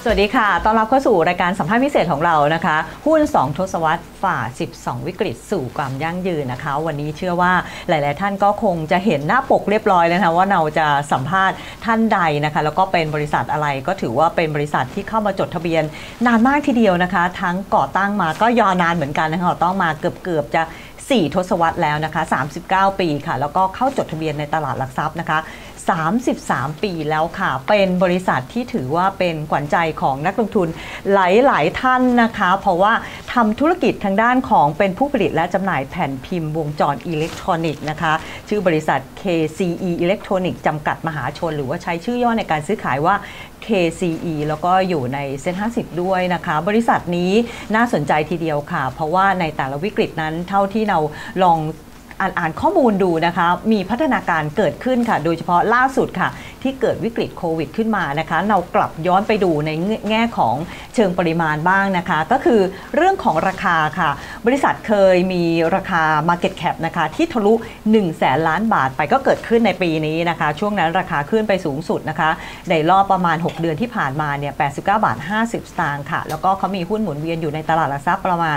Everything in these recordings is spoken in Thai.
สวัสดีค่ะต้อนรับเข้าสู่รายการสัมภาษณ์พิเศษของเรานะคะหุ้น2ทศวรรษฝ่า12วิกฤตสู่ความยั่งยืนนะคะวันนี้เชื่อว่าหลายๆท่านก็คงจะเห็นหน้าปกเรียบร้อยแล้วนะคะว่าเราจะสัมภาษณ์ท่านใดนะคะแล้วก็เป็นบริษัทอะไรก็ถือว่าเป็นบริษัทที่เข้ามาจดทะเบียนนานมากทีเดียวนะคะทั้งก่อตั้งมาก็ยาวนานเหมือนกันนะคะต้องมาเกือบจะ4ทศวรรษแล้วนะคะ39ปีค่ะแล้วก็เข้าจดทะเบียนในตลาดหลักทรัพย์นะคะ33ปีแล้วค่ะเป็นบริษัทที่ถือว่าเป็นขวัญใจของนักลงทุนหลายๆท่านนะคะเพราะว่าทำธุรกิจทางด้านของเป็นผู้ผลิตและจำหน่ายแผ่นพิมพ์วงจรอิเล็กทรอนิกส์นะคะชื่อบริษัท KCE Electronics จำกัดมหาชนหรือว่าใช้ชื่อย่อในการซื้อขายว่า KCE แล้วก็อยู่ในเซ็น50ด้วยนะคะบริษัทนี้น่าสนใจทีเดียวค่ะเพราะว่าในแต่ละวิกฤตนั้นเท่าที่เราลองอ่านข้อมูลดูนะคะมีพัฒนาการเกิดขึ้นค่ะโดยเฉพาะล่าสุดค่ะที่เกิดวิกฤตโควิดขึ้นมานะคะเรากลับย้อนไปดูในแง่ของเชิงปริมาณบ้างนะคะก็คือเรื่องของราคาค่ะบริษัทเคยมีราคา Market Cap นะคะที่ทะลุ100,000 ล้านบาทไปก็เกิดขึ้นในปีนี้นะคะช่วงนั้นราคาขึ้นไปสูงสุดนะคะในรอบประมาณ6เดือนที่ผ่านมาเนี่ย89.50 บาทค่ะแล้วก็เขามีหุ้นหมุนเวียนอยู่ในตลาดหลักทรัพย์ประมาณ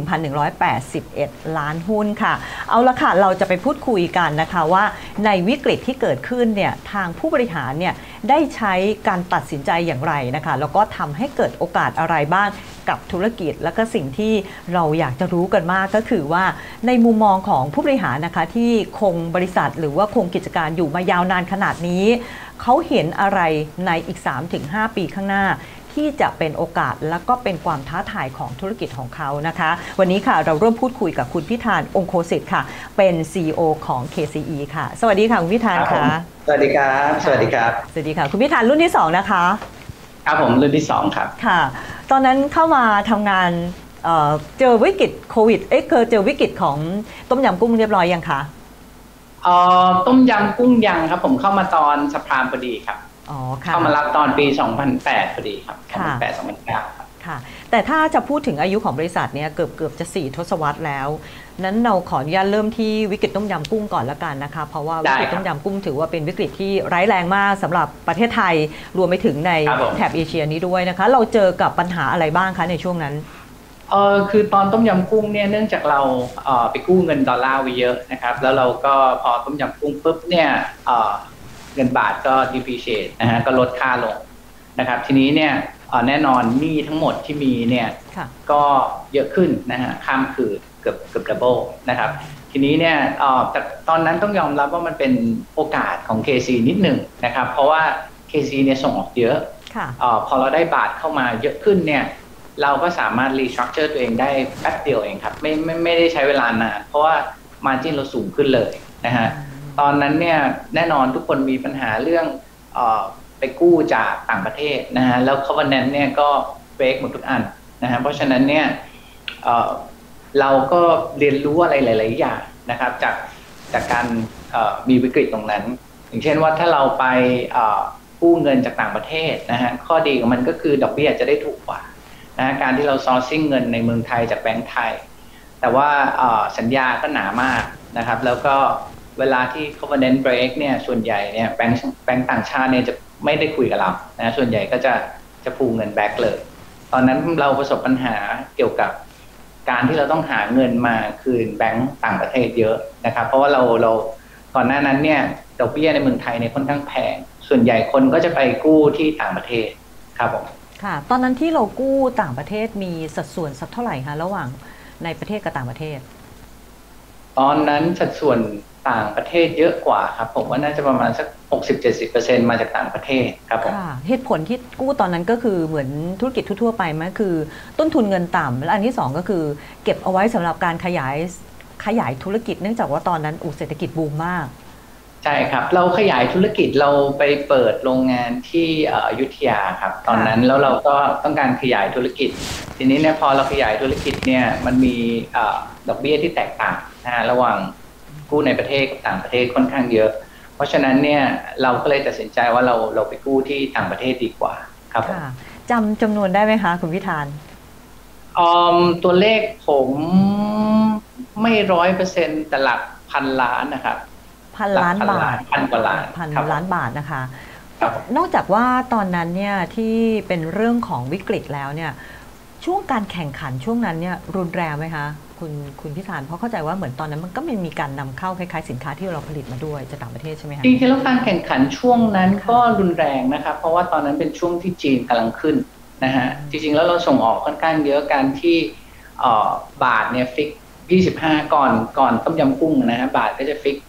1,181 ล้านหุ้นค่ะเอาละค่ะเราจะไปพูดคุยกันนะคะว่าในวิกฤตที่เกิดขึ้นเนี่ยทางผู้บริหารเนี่ยได้ใช้การตัดสินใจอย่างไรนะคะแล้วก็ทำให้เกิดโอกาสอะไรบ้างกับธุรกิจแล้วก็สิ่งที่เราอยากจะรู้กันมากก็คือว่าในมุมมองของผู้บริหารนะคะที่คงบริษัทหรือว่าคงกิจการอยู่มายาวนานขนาดนี้เขาเห็นอะไรในอีก 3-5 ปีข้างหน้าที่จะเป็นโอกาสและก็เป็นความท้าทายของธุรกิจของเขานะคะวันนี้ค่ะเราร่วมพูดคุยกับคุณพิธานองคโคสิทธิ์ค่ะเป็น CEO ของ KCE ค่ะสวัสดีค่ะคุณพิธานค่ะสวัสดีครับสวัสดีครับสวัสดีค่ะคุณพิธานรุ่นที่2นะคะครับผมรุ่นที่2ครับค่ะตอนนั้นเข้ามาทำงานเจอวิกฤตโควิดเคยเจอวิกฤตของต้มยำกุ้งเรียบร้อยยังคะต้มยำกุ้งยังครับผมเข้ามาตอนสัปดาห์พอดีครับเข้ามารับตอนปี2008พอดีครับ2008-2009ครับค่ะแต่ถ้าจะพูดถึงอายุของบริษัทเนี่ยเกือบจะ4ทศวรรษแล้วนั้นเราขออนุญาตเริ่มที่วิกฤตต้มยำกุ้งก่อนละกันนะคะเพราะว่าวิกฤตต้มยำกุ้งถือว่าเป็นวิกฤตที่ร้ายแรงมากสำหรับประเทศไทยรวมไปถึงในแถบเอเชียนี้ด้วยนะคะเราเจอกับปัญหาอะไรบ้างคะในช่วงนั้นคือตอนต้มยำกุ้งเนี่ยเนื่องจากเราไปกู้เงินดอลลาร์ไว้เยอะนะครับแล้วเราก็พอต้มยำกุ้งปุ๊บเนี่ยเงินบาทก็ depreciate นะฮะก็ลดค่าลงนะครับทีนี้เนี่ยแน่นอนหนี้ทั้งหมดที่มีเนี่ยก็เยอะขึ้นนะฮะข้ามคืนเกือบดับเบิลนะครับทีนี้เนี่ยแต่ตอนนั้นต้องยอมรับว่ามันเป็นโอกาสของ KC นิดหนึ่งนะครับเพราะว่า KC เนี่ยส่งออกเยอะพอเราได้บาทเข้ามาเยอะขึ้นเนี่ยเราก็สามารถ restructure ตัวเองได้แป๊บเดียวเองครับไม่ได้ใช้เวลานานเพราะว่า margin เราสูงขึ้นเลยนะฮะตอนนั้นเนี่ยแน่นอนทุกคนมีปัญหาเรื่องไปกู้จากต่างประเทศนะฮะแล้ว covenant เนี่ยก็ break หมดทุกอันนะฮะเพราะฉะนั้นเนี่ยเราก็เรียนรู้อะไรหลายๆอย่างนะครับจากการมีวิกฤตตรงนั้นอย่างเช่นว่าถ้าเราไปกู้เงินจากต่างประเทศนะฮะข้อดีของมันก็คือดอกเบี้ยจะได้ถูกกว่านะการที่เรา sourcing เงินในเมืองไทยจากแบงก์ไทยแต่ว่าสัญญาก็หนามากนะครับแล้วก็เวลาที่ covenant break เนี่ยส่วนใหญ่เนี่ยแบงก์ต่างชาติเนี่ยจะไม่ได้คุยกับเรานะส่วนใหญ่ก็จะพูเงินแบ็กเลยตอนนั้นเราประสบปัญหาเกี่ยวกับการที่เราต้องหาเงินมาคืนแบงก์ต่างประเทศเยอะนะครับเพราะว่าเราก่อนหน้านั้นเนี่ยดอกเบี้ยในเมืองไทยเนี่ยค่อนข้างแพงส่วนใหญ่คนก็จะไปกู้ที่ต่างประเทศครับผมค่ะตอนนั้นที่เรากู้ต่างประเทศมีสัดส่วนสักเท่าไหร่คะระหว่างในประเทศกับต่างประเทศตอนนั้นสัดส่วนต่างประเทศเยอะกว่าครับผมว่าน่าจะประมาณสัก 60-70% มาจากต่างประเทศครับผมเหตุผลที่กู้ตอนนั้นก็คือเหมือนธุรกิจทั่วไปไหมคือต้นทุนเงินต่ำและอันที่2ก็คือเก็บเอาไว้สำหรับการขยายธุรกิจเนื่องจากว่าตอนนั้นเศรษฐกิจบูมมากใช่ครับเราขยายธุรกิจเราไปเปิดโรงงานที่อยุธยาครับตอนนั้นแล้วเราก็ต้องการขยายธุรกิจทีนี้เนี่ยพอเราขยายธุรกิจเนี่ยมันมีดอกเบี้ยที่แตกต่างนะระหว่างกู้ในประเทศกับต่างประเทศค่อนข้างเยอะเพราะฉะนั้นเนี่ยเราก็เลยตัดสินใจว่าเราไปกู้ที่ต่างประเทศดีกว่าครับจำนวนได้ไหมคะคุณพิธานตัวเลขผมไม่100%แต่หลักพันล้านนะครับพันล้านบาทพันกว่าล้านพันล้านบาทนะคะนอกจากว่าตอนนั้นเนี่ยที่เป็นเรื่องของวิกฤตแล้วเนี่ยช่วงการแข่งขันช่วงนั้นเนี่ยรุนแรงไหมคะคุณพิธานเพราะเข้าใจว่าเหมือนตอนนั้นมันก็มีการนำเข้าคล้ายๆสินค้าที่เราผลิตมาด้วยจากต่างประเทศใช่ไหมคะจริงๆแล้วการแข่งขันช่วงนั้นก็รุนแรงนะครับเพราะว่าตอนนั้นเป็นช่วงที่จีนกำลังขึ้นนะฮะจริงๆแล้วเราส่งออกค่อนข้างเยอะการที่บาทเนี่ยฟิก25ก่อนต้มยำกุ้งนะฮะบาทก็จะฟิก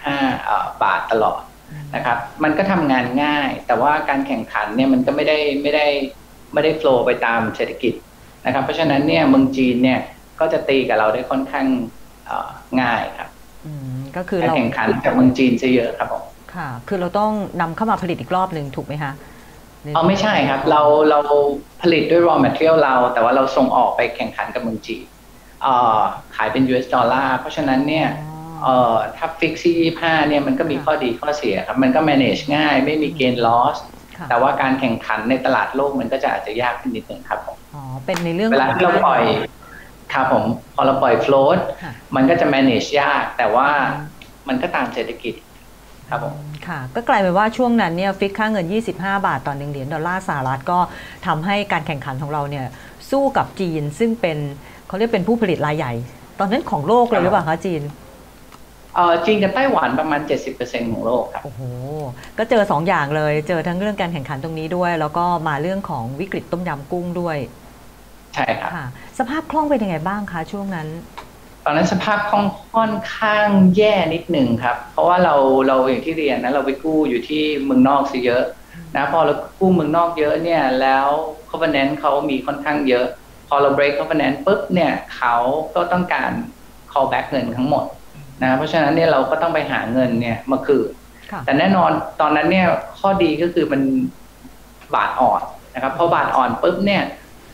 25บาทตลอดนะครับมันก็ทำงานง่ายแต่ว่าการแข่งขันเนี่ยมันก็ไม่ได้โฟลว์ไปตามเศรษฐกิจนะครับเพราะฉะนั้นเนี่ยเมืองจีนเนี่ยก็จะตีกับเราได้ค่อนข้างง่ายครับก็คือเราแข่งขันกับเมืองจีนซะเยอะครับผมค่ะคือเราต้องนำเข้ามาผลิตอีกรอบหนึ่งถูกไหมคะไม่ใช่ครับเราผลิตด้วย raw material เราแต่ว่าเราส่งออกไปแข่งขันกับเมืองจีนขายเป็น US ดอลลาร์เพราะฉะนั้นเนี่ยถ้าฟิกซี่25เนี่ยมันก็มีข้อดีข้อเสียครับมันก็ manage ง่ายไม่มี gain loss แต่ว่าการแข่งขันในตลาดโลกมันก็จะอาจจะยากขึ้นนิดนึงครับผมเป็นในเรื่องเวลาที่เราปล่อยครับผมพอเราปล่อย float มันก็จะ manage ยากแต่ว่ามันก็ตามเศรษฐกิจครับผมค่ะก็กลายเป็นว่าช่วงนั้นเนี่ยฟิกค่าเงิน25 บาทต่อ1เหรียญดอลลาร์สหรัฐก็ทำให้การแข่งขันของเราเนี่ยสู้กับจีนซึ่งเป็นเขาเรียกเป็นผู้ผลิตรายใหญ่ตอนนั้นของโลกเลยหรือเปล่าคะจีนจีนกับไต้หวันประมาณ 70% ของโลกครับโอ้โหก็เจอ2อย่างเลยเจอทั้งเรื่องการแข่งขันตรงนี้ด้วยแล้วก็มาเรื่องของวิกฤตต้มยำกุ้งด้วยใช่ครับสภาพคล่องเป็นยังไงบ้างคะช่วงนั้นตอนนั้นสภาพคล่องค่อนข้างแย่นิดหนึ่งครับเพราะว่าเราอย่างที่เรียนนะเราไปกู้อยู่ที่เมืองนอกซะเยอะนะพอเรากู้เมืองนอกเยอะเนี่ยแล้ว covenant เขามีค่อนข้างเยอะพอเรา break covenant ปุ๊บเนี่ยเขาก็ต้องการ call back เงินทั้งหมดนะเพราะฉะนั้นเนี่ยเราก็ต้องไปหาเงินเนี่ยมาคืนแต่แน่นอนตอนนั้นเนี่ยข้อดีก็คือมันบาทอ่อนนะครับพอบาทอ่อนปุ๊บเนี่ย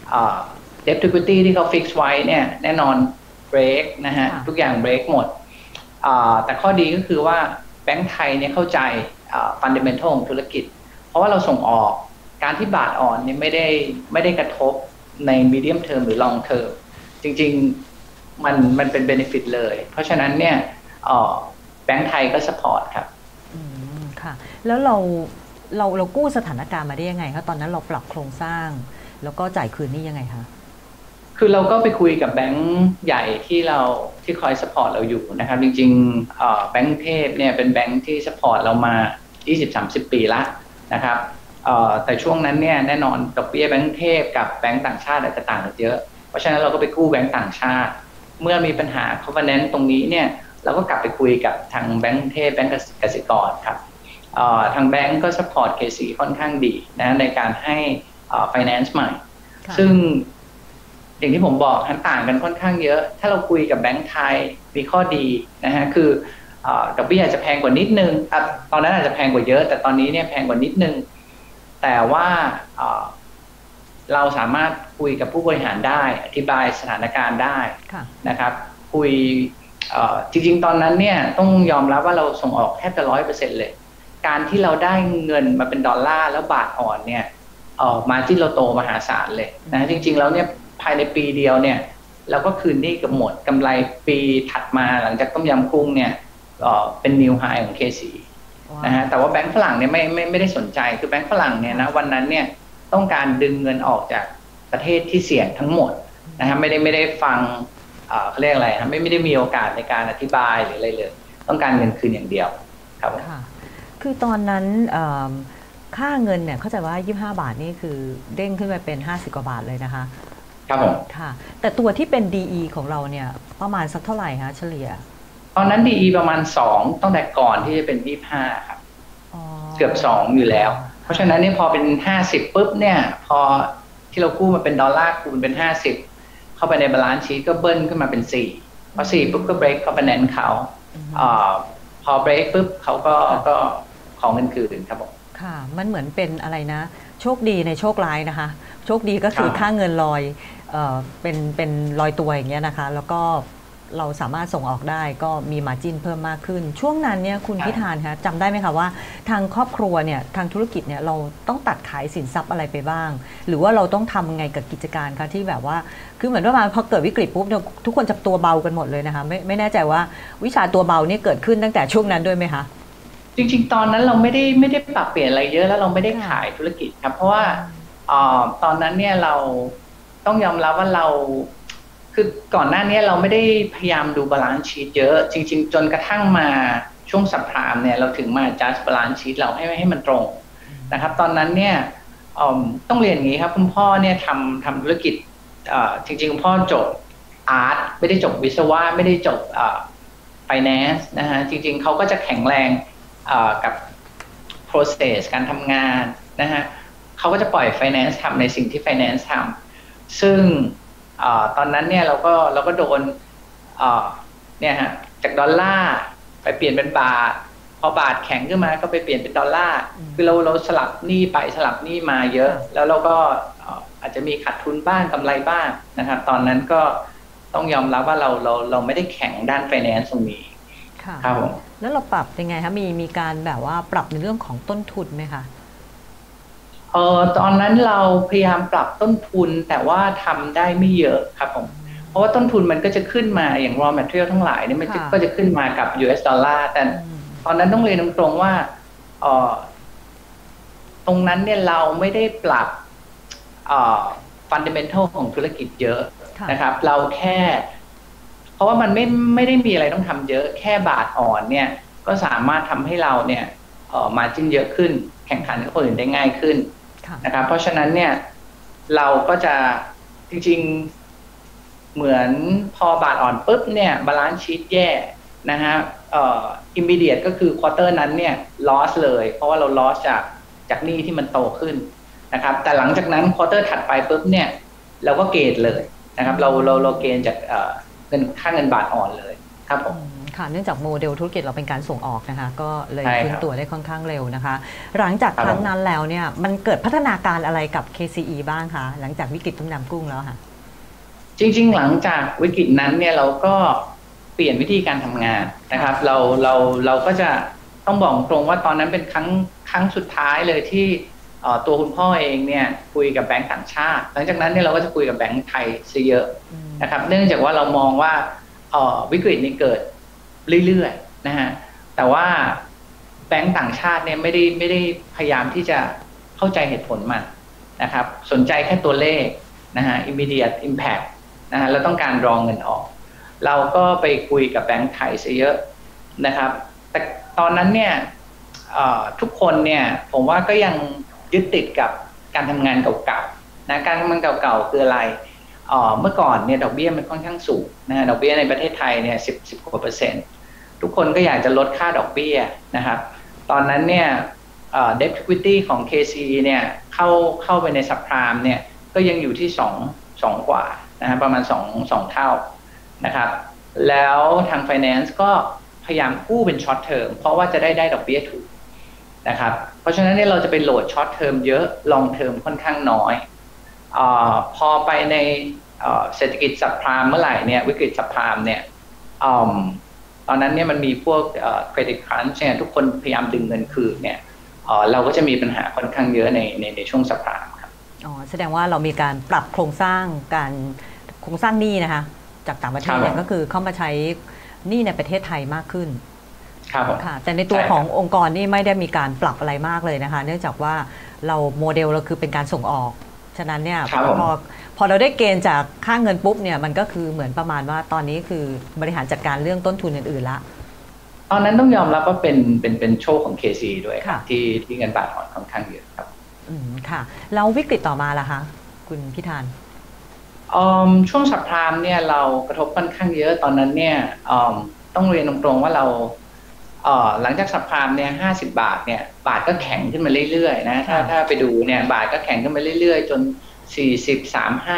debt to equity ที่เขา fix ไว้เนี่ยแน่นอนเบรกนะฮะทุกอย่างเบรกหมดแต่ข้อดีก็คือว่าแบงก์ไทยเนี่ยเข้าใจฟันเดเมนทัลของธุรกิจเพราะว่าเราส่งออกการที่บาทอ่อนเนี่ยไม่ได้กระทบในมีเดียมเทอมหรือลองเทอมจริงๆมันเป็นเบเนฟิตเลยเพราะฉะนั้นเนี่ยแบงก์ไทยก็สปอร์ตครับค่ะแล้วเรากู้สถานการณ์มาได้ยังไงคะตอนนั้นเราปรับโครงสร้างแล้วก็จ่ายคืนนี่ยังไงคะคือเราก็ไปคุยกับแบงก์ใหญ่ที่คอยสปอร์ตเราอยู่นะครับจริงๆแบงก์เทพเนี่ยเป็นแบงก์ที่สปอร์ตเรามา 20-30 ปีละนะครับแต่ช่วงนั้นเนี่ยแน่นอนดอกเบี้ยแบงก์เทพกับแบงก์ต่างชาติอาจจะต่างกันเยอะเพราะฉะนั้นเราก็ไปกู้แบงก์ต่างชาติเมื่อมีปัญหา covenant ตรงนี้เนี่ยเราก็กลับไปคุยกับทางแบงก์เทพแบงก์กสิกรครับทางแบงก์ก็สปอร์ต KC ค่อนข้างดีนะในการให้finance ใหม่ซึ่งอย่างที่ผมบอกต่างกันค่อนข้างเยอะถ้าเราคุยกับแบงก์ไทยมีข้อดีนะฮะคือดอกเบี้ยอาจจะแพงกว่านิดนึงตอนนั้นอาจจะแพงกว่าเยอะแต่ตอนนี้เนี่ยแพงกว่านิดนึงแต่ว่าเราสามารถคุยกับผู้บริหารได้อธิบายสถานการณ์ได้นะครับคุยจริงๆตอนนั้นเนี่ยต้องยอมรับว่าเราส่งออกแทบจะ 100% เลยการที่เราได้เงินมาเป็นดอลลาร์แล้วบาทอ่อนเนี่ยมาที่เราโตมหาศาลเลยนะจริงๆแล้วเนี่ยภายในปีเดียวเนี่ยเราก็คืนหนี้กับหมดกำไรปีถัดมาหลังจากต้มยำกุ้งเนี่ยเป็นนิวไฮของ KC นะฮะแต่ว่าแบงก์ฝรั่งเนี่ยไม่ได้สนใจคือแบงก์ฝรั่งเนี่ยนะวันนั้นเนี่ยต้องการดึงเงินออกจากประเทศที่เสี่ยงทั้งหมดนะฮะไม่ได้ฟังเขาเรียกอะไรนะไม่ได้มีโอกาสในการอธิบายหรืออะไรเลยต้องการเงินคืนอย่างเดียวครับคือตอนนั้นค่าเงินเนี่ยเข้าใจว่า25 บาทนี่คือเด้งขึ้นไปเป็น50 กว่าบาทเลยนะคะครับผมค่ะแต่ตัวที่เป็น DE ของเราเนี่ยประมาณสักเท่าไหร่คะเฉลี่ยตอนนั้น DE ประมาณ2ตั้งแต่ก่อนที่จะเป็น25ครับเกือบ2อยู่แล้วเพราะฉะนั้นเนี่ยพอเป็น50ปุ๊บเนี่ยพอที่เรากู้มาเป็นดอลลาร์คูณเป็น50เข้าไปในบาลานซ์ชีทก็เบิ้ลขึ้นมาเป็น4พอ4ปุ๊บก็เบรกเข้าไปแนนเขาพอเบรกปุ๊บเขาก็ของเงินคืนครับผมค่ะมันเหมือนเป็นอะไรนะโชคดีในโชคร้ายนะคะโชคดีก็คือค่าเงินลอยเป็นลอยตัวอย่างเงี้ยนะคะแล้วก็เราสามารถส่งออกได้ก็มีมาร์จิ้นเพิ่มมากขึ้นช่วงนั้นเนี่ยคุณพิธานคะจำได้ไหมคะว่าทางครอบครัวเนี่ยทางธุรกิจเนี่ยเราต้องตัดขายสินทรัพย์อะไรไปบ้างหรือว่าเราต้องทำไงกับกิจการคะที่แบบว่าคือเหมือนว่าพอเกิดวิกฤตปุ๊บเนี่ยทุกคนจะตัวเบากันหมดเลยนะคะไม่แน่ใจว่าวิชาตัวเบาเนี่ยเกิดขึ้นตั้งแต่ช่วงนั้นด้วยไหมคะจจริงๆตอนนั้นเราไม่ได้ปรับเปลี่ยนอะไรเยอะแล้วเราไม่ได้ขายธุรกิจครับเพราะว่าตอนนั้นเนี่ยเราต้องยอมรับว่าเราคือก่อนหน้านี้เราไม่ได้พยายามดูบาลานซ์ชีทเยอะจริงๆจนกระทั่งมาช่วงสัปดาห์เนี่ยเราถึงมา adjust บาลานซ์ชีทเราให้มันตรงนะครับตอนนั้นเนี่ยต้องเรียนอย่างนี้ครับคุณพ่อเนี่ยทำธุรกิจจริงๆคุณพ่อจบอาร์ตไม่ได้จบวิศวะไม่ได้จบfinance นะฮะจริงๆเขาก็จะแข็งแรงกับ process การทำงานนะฮะเขาก็จะปล่อย finance ทำในสิ่งที่ finance ทำซึ่งตอนนั้นเนี่ยเราก็โดนเนี่ยฮะจากดอลลาร์ไปเปลี่ยนเป็นบาทพอบาทแข็งขึ้นมาก็ไปเปลี่ยนเป็นดอลลาร์คือเราสลับหนี้ไปสลับหนี้มาเยอะแล้วเราก็อาจจะมีขาดทุนบ้างกำไรบ้างนะครับตอนนั้นก็ต้องยอมรับว่าเราไม่ได้แข็งด้าน finance ตรงนี้ครับผมแล้วเราปรับยังไงคะมีการแบบว่าปรับในเรื่องของต้นทุนไหมคะตอนนั้นเราพยายามปรับต้นทุนแต่ว่าทำได้ไม่เยอะครับผมเพราะว่าต้นทุนมันก็จะขึ้นมาอย่าง raw material ทั้งหลายเนี่ยมันก็จะขึ้นมากับ US ดอลลาร์แต่ตอนนั้นต้องเรียนตรงๆว่าตรงนั้นเนี่ยเราไม่ได้ปรับfundamental ของธุรกิจเยอะนะครับเราแค่เพราะว่ามันไม่ได้มีอะไรต้องทำเยอะแค่บาทอ่อนเนี่ยก็สามารถทำให้เราเนี่ยmargin เยอะขึ้นแข่งขันกับคนอื่นได้ง่ายขึ้นนะครับเพราะฉะนั้นเนี่ยเราก็จะจริงๆเหมือนพอบาทอ่อนปุ๊บเนี่ยบาลานซ์ชีทแย่นะฮะimmediate ก็คือควอเตอร์นั้นเนี่ย loss เลยเพราะว่าเรา loss จากหนี้ที่มันโตขึ้นนะครับแต่หลังจากนั้นควอเตอร์ถัดไปปุ๊บเนี่ยเราก็เกณฑ์เลยนะครับเราเกณฑ์จากค่าเงินบาทอ่อนเลยครับผมค่ะเนื่องจากโมเดลธุรกิจเราเป็นการส่งออกนะคะก็เลยฟื้นตัวได้ค่อนข้างเร็วนะคะหลังจากครั้งนั้นแล้วเนี่ยมันเกิดพัฒนาการอะไรกับ KCE บ้างคะหลังจากวิกฤตต้มยำกุ้งแล้วค่ะจริงๆหลังจากวิกฤตนั้นเนี่ยเราก็เปลี่ยนวิธีการทำงานนะครับเราก็จะต้องบอกตรงว่าตอนนั้นเป็นครั้งสุดท้ายเลยที่ตัวคุณพ่อเองเนี่ยคุยกับแบงก์ต่างชาติหลังจากนั้นเนี่ยเราก็จะคุยกับแบงก์ไทยซะเยอะนะครับเนื่องจากว่าเรามองว่าวิกฤตนี้เกิดเรื่อยๆนะฮะแต่ว่าแบงก์ต่างชาติเนี่ยไม่ได้พยายามที่จะเข้าใจเหตุผลมันนะครับสนใจแค่ตัวเลขนะฮะ immediate impact นะฮะแล้วต้องการรองเงินออกเราก็ไปคุยกับแบงก์ไทยซะเยอะนะครับแต่ตอนนั้นเนี่ยทุกคนเนี่ยผมว่าก็ยังยึดติดกับการทำงานเก่าๆนะการทำงานเก่าๆคืออะไรเมื่อก่อนเนี่ยดอกเบี้ยมันค่อนข้างสูงนะดอกเบี้ยในประเทศไทยเนี่ย10 กว่า%ทุกคนก็อยากจะลดค่าดอกเบี้ยนะครับตอนนั้นเนี่ยdebt equity ของ KCE เนี่ยเข้าไปในซับไพรามเนี่ยก็ยังอยู่ที่2กว่านะฮะประมาณ2เท่านะครับแล้วทาง finance ก็พยายามกู้เป็น short term เพราะว่าจะได้ดอกเบี้ยถูกนะครับเพราะฉะนั้นเนี่ยเราจะไปโหลด short term เยอะ long term ค่อนข้างน้อยพอไปในเศรษฐกิจซับไพรามเมื่อไหร่เนี่ยวิกฤตซับไพรามเนี่ยตอนนั้นเนี่ยมันมีพวกเครดิตครันช์เนี่ยทุกคนพยายามดึงเงินคืนเนี่ยเราก็จะมีปัญหาค่อนข้างเยอะในช่วงซับไพรามครับแสดงว่าเรามีการปรับโครงสร้างหนี้นะคะจากต่างประเทศเนี่ยก็คือเข้ามาใช้หนี้ในประเทศไทยมากขึ้นค่ะแต่ในตัวขององค์กรนี่ไม่ได้มีการปรับอะไรมากเลยนะคะเนื่องจากว่าเราโมเดลเราคือเป็นการส่งออกฉะนั้นเนี่ยพอเราได้เกณฑ์จากค่าเงินปุ๊บเนี่ยมันก็คือเหมือนประมาณว่าตอนนี้คือบริหารจัดการเรื่องต้นทุนอื่นๆละตอนนั้นต้องยอมรับว่าเป็นโชคของ KC ด้วยครับที่เงินบาทอ่อนค่อนข้างเยอะครับค่ะแล้ววิกฤตต่อมาล่ะคะคุณพิธานช่วงซับไพรามเนี่ยเรากระทบค่อนข้างเยอะตอนนั้นเนี่ยต้องเรียนตรงๆว่าเราหลังจากซับไพรามเนี่ย50 บาทเนี่ยบาทก็แข็งขึ้นมาเรื่อยๆนะถ้าไปดูเนี่ยบาทก็แข็งขึ้นมาเรื่อยๆจน40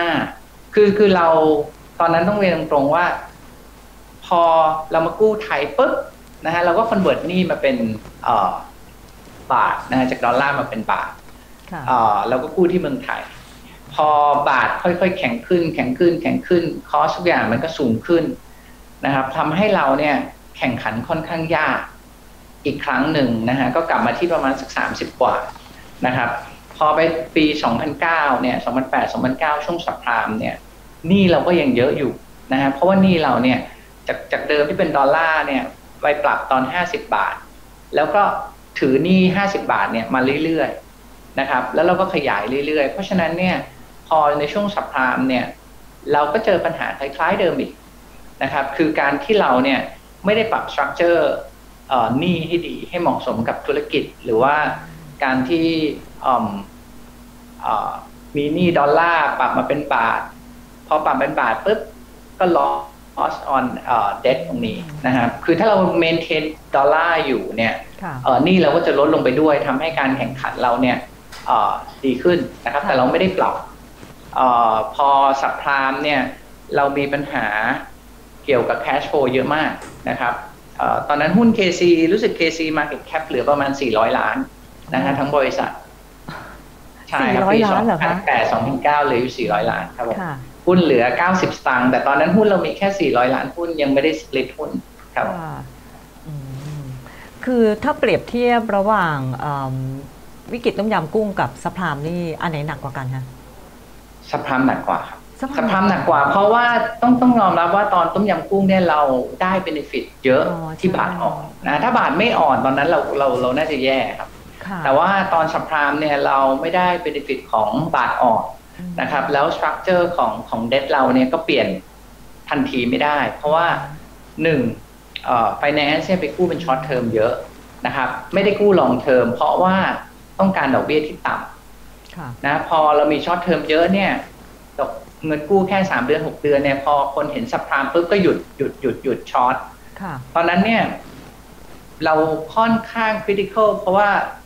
35คือเราตอนนั้นต้องเรียนตรงๆว่าพอเรามากู้ไทยปุ๊บนะฮะเราก็คอนเวิร์ตหนี้มาเป็นบาทนะฮะจากดอลลาร์มาเป็นบาทเราก็กู้ที่เมืองไทยพอบาทค่อยๆแข็งขึ้นคอสทุกอย่างมันก็สูงขึ้นนะครับทำให้เราเนี่ยแข่งขันค่อนข้างยากอีกครั้งหนึ่งนะฮะก็กลับมาที่ประมาณสัก30 กว่านะครับพอไปปี2009เนี่ย2008 2009ช่วงซับไพรามเนี่ยหนี้เราก็ยังเยอะอยู่นะฮะเพราะว่าหนี้เราเนี่ยจากเดิมที่เป็นดอลลาร์เนี่ยไปปรับตอน50 บาทแล้วก็ถือหนี้50 บาทเนี่ยมาเรื่อยๆนะครับแล้วเราก็ขยายเรื่อยๆเพราะฉะนั้นเนี่ยพอในช่วงซับไพรม์เนี่ยเราก็เจอปัญหาคล้ายๆเดิมอีกนะครับคือการที่เราเนี่ยไม่ได้ปรับสตรัคเจอร์หนี้ให้ดีให้เหมาะสมกับธุรกิจหรือว่าการที่มีหนี้ดอลลาร์ปรับมาเป็นบาทพอปรับเป็นบาทปุ๊บก็ loss on debt ตรงนี้นะครับคือถ้าเรา maintain ดอลลาร์อยู่เนี่ยหนี้เราก็จะลดลงไปด้วยทำให้การแข่งขันเราเนี่ยดีขึ้นนะครับแต่เราไม่ได้ปรับพอซับไพรม์เนี่ยเรามีปัญหาเกี่ยวกับ cash flow เยอะมากนะครับตอนนั้นหุ้น KC รู้สึก KC Market Cap เหลือประมาณ400 ล้านนะฮะทั้งบริษัทใช่ครับปี2008-2009เหลืออยู่400 ล้านครับผมหุ้นเหลือ90 สตางค์แต่ตอนนั้นหุ้นเรามีแค่400 ล้านหุ้นยังไม่ได้สปลิตหุ้นครับคือถ้าเปรียบเทียบระหว่างวิกฤตต้มยำกุ้งกับซับไพรม์นี่อันไหนหนักกว่ากันคะซับไพรม์หนักกว่าครับซับไพรม์หนักกว่าเพราะว่าต้องยอมรับว่าตอนต้มยำกุ้งเนี่ยเราได้เบเนฟิตเยอะที่บาทอ่อนนะถ้าบาทไม่อ่อนตอนนั้นเราน่าจะแย่ครับแต่ว่าตอนซับไพรม์เนี่ยเราไม่ได้เบเนฟิตของบาทอ่อนนะครับแล้วสตรัคเจอร์ของเดทเราเนี่ยก็เปลี่ยนทันทีไม่ได้เพราะว่าfinance เนี่ยไปกู้เป็นช็อตเทอมเยอะนะครับไม่ได้กู้ลองเทอมเพราะว่าต้องการดอกเบี้ยที่ต่ำนะพอเรามีช็อตเทอมเยอะเนี่ยเงินกู้แค่3 เดือน 6 เดือนเนี่ยพอคนเห็นซับไพรม์ปุ๊บก็หยุดช็อตตอนนั้นเนี่ยเราค่อนข้างคริติคอลเพราะว่า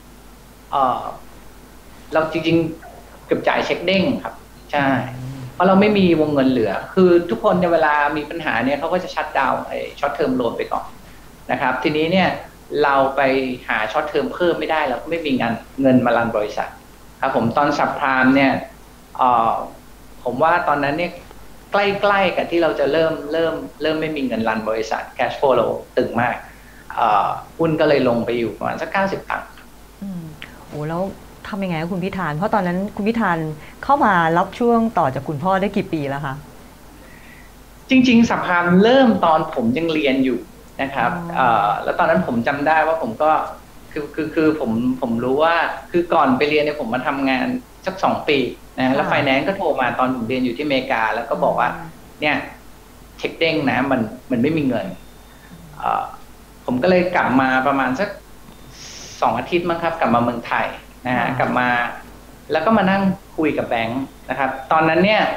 เราจริงๆเกือบจ่ายเช็คเด้งครับใช่เพราะเราไม่มีวงเงินเหลือคือทุกคนในเวลามีปัญหาเนี่ยเขาก็จะชัตดาวน์ช็อตเทอมโลนไปก่อนนะครับทีนี้เนี่ยเราไปหาช็อตเทอมเพิ่มไม่ได้เราก็ไม่มีเงินมารันบริษัทครับผมตอนซับไพรม์เนี่ยผมว่าตอนนั้นเนี่ยใกล้ๆกับที่เราจะเริ่มไม่มีเงินรันบริษัท cash flow เราตึงมากหุ้นก็เลยลงไปอยู่ประมาณสัก90 ตังค์โอ้แล้วทำยังไงคุณพิธานเพราะตอนนั้นคุณพิธานเข้ามารับช่วงต่อจากคุณพ่อได้กี่ปีแล้วคะจริงๆซับไพรม์เริ่มตอนผมยังเรียนอยู่นะครับแล้วตอนนั้นผมจำได้ว่าผมก็คือผมรู้ว่าคือก่อนไปเรียนเนี่ยผมมาทำงานสัก2 ปีนะแล้วไฟแนนซ์ก็โทรมาตอนผมเรียนอยู่ที่อเมริกาแล้วก็บอกว่าเนี่ยเช็คเด้งนะมันไม่มีเงินผมก็เลยกลับมาประมาณสัก2 อาทิตย์มั้งครับกลับมาเมืองไทยนะฮะกลับมาแล้วก็มานั่งคุยกับแบงค์นะครับตอนนั้นเนี่ย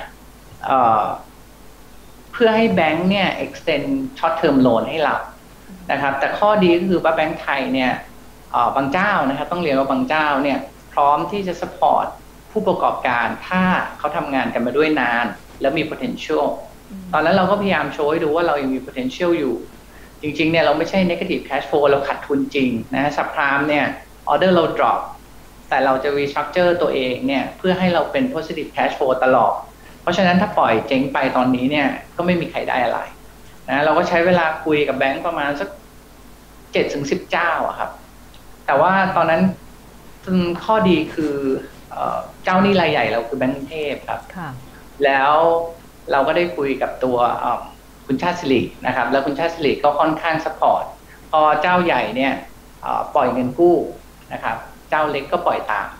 เพื่อให้แบงค์เนี่ย extend short term loan ให้เรานะครับแต่ข้อดีก็คือว่าแบงค์ไทยเนี่ยบางเจ้านะครับต้องเรียนว่าบางเจ้าเนี่ยพร้อมที่จะ support ผู้ประกอบการถ้าเขาทำงานกันมาด้วยนานแล้วมี potential ตอนนั้นเราก็พยายามโชว์ให้ดูว่าเรายังมี potential อยู่จริงๆเนี่ยเราไม่ใช่ negative cash flow เราขาดทุนจริงนะซับไพรม์เนี่ย order เรา drop แต่เราจะ restructure ตัวเองเนี่ยเพื่อให้เราเป็น positive cash flow ตลอดเพราะฉะนั้นถ้าปล่อยเจ๊งไปตอนนี้เนี่ยก็ไม่มีใครได้อะไรนะเราก็ใช้เวลาคุยกับแบงก์ประมาณสัก7-10 เจ้าอะครับแต่ว่าตอนนั้นข้อดีคือเจ้าหนี้รายใหญ่เราคือแบงก์กรุงเทพครับแล้วเราก็ได้คุยกับตัวคุณชาติศิรินะครับแล้วคุณชาติศิริก็ค่อนข้างซัพพอร์ตพอเจ้าใหญ่เนี่ยปล่อยเงินกู้นะครับเจ้าเล็กก็ปล่อยตาม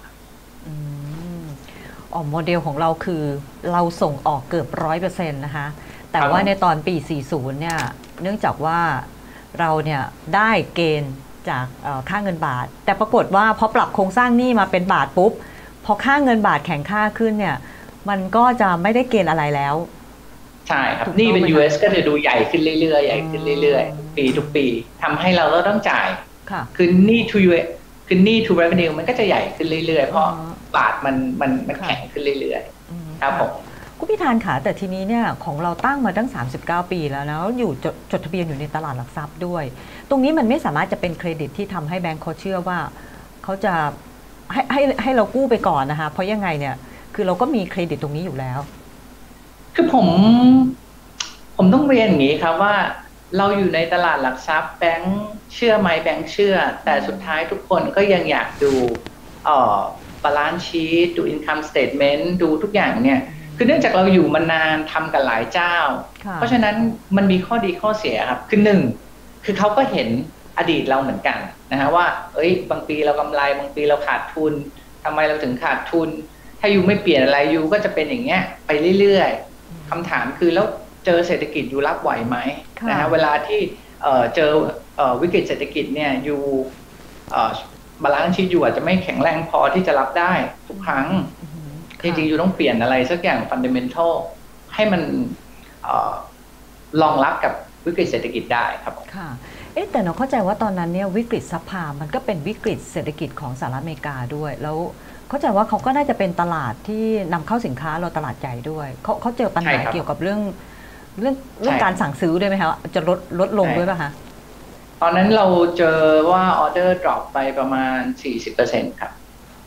โมเดลของเราคือเราส่งออกเกือบ100%นะคะแต่ว่าในตอนปี40เนี่ยเนื่องจากว่าเราเนี่ยได้เกณฑ์จากค่าเงินบาทแต่ปรากฏว่าพอปรับโครงสร้างหนี้มาเป็นบาทปุ๊บพอค่าเงินบาทแข็งค่าขึ้นเนี่ยมันก็จะไม่ได้เกณฑ์อะไรแล้วใช่ครับนี่เป็น US ก็จะดูใหญ่ขึ้นเรื่อยๆใหญ่ขึ้นเรื่อยๆปีทุกปีทำให้เราก็ต้องจ่ายคือหนี้ to US คือหนี้ to revenue มันก็จะใหญ่ขึ้นเรื่อยๆเพราะบาทมันแข็งขึ้นเรื่อยๆครับผมคุณพิธานค่ะแต่ทีนี้เนี่ยของเราตั้งมาตั้ง39 ปีแล้วนะอยู่จดทะเบียนอยู่ในตลาดหลักทรัพย์ด้วยตรงนี้มันไม่สามารถจะเป็นเครดิตที่ทำให้แบงก์เขาเชื่อว่าเขาจะให้เรากู้ไปก่อนนะคะเพราะยังไงเนี่ยคือเราก็มีเครดิตตรงนี้อยู่แล้วคือผมต้องเรียนอย่างนี้ครับว่าเราอยู่ในตลาดหลักทรัพย์แบงก์เชื่อไหมแบงก์เชื่อแต่สุดท้ายทุกคนก็ยังอยากดูbalance sheet ดู income statement ดูทุกอย่างเนี่ยคือเนื่องจากเราอยู่มานานทำกันหลายเจ้าเพราะฉะนั้นมันมีข้อดีข้อเสียครับคือ1คือเขาก็เห็นอดีตเราเหมือนกันนะฮะว่าบางปีเรากำไรบางปีเราขาดทุนทำไมเราถึงขาดทุนถ้ายูไม่เปลี่ยนอะไรยูก็จะเป็นอย่างเงี้ยไปเรื่อยๆคำถามคือแล้วเจอเศรษฐกิจยูรับไหวไหมนะฮะเวลาที่เจอวิกฤตเศรษฐกิจเนี่ยยูบาลานซ์ชีทยูอาจจะไม่แข็งแรงพอที่จะรับได้ทุกครั้งจริงๆยูต้องเปลี่ยนอะไรสักอย่างฟันเดเมนทัลให้มันรองรับกับวิกฤตเศรษฐกิจได้ครับค่ะแต่เราเข้าใจว่าตอนนั้นเนี่ยวิกฤตซัพพลายมันก็เป็นวิกฤตเศรษฐกิจของสหรัฐอเมริกาด้วยแล้วเข้าใจว่าเขาก็น่าจะเป็นตลาดที่นำเข้าสินค้าเราตลาดใหญ่ด้วยเขาเจอปัญหาเกี่ยวกับเรื่องการสั่งซื้อด้วยไหมคะจะลดลงด้วยป่ะคะตอนนั้นเราเจอว่าออเดอร์ดรอปไปประมาณ 40% ครับ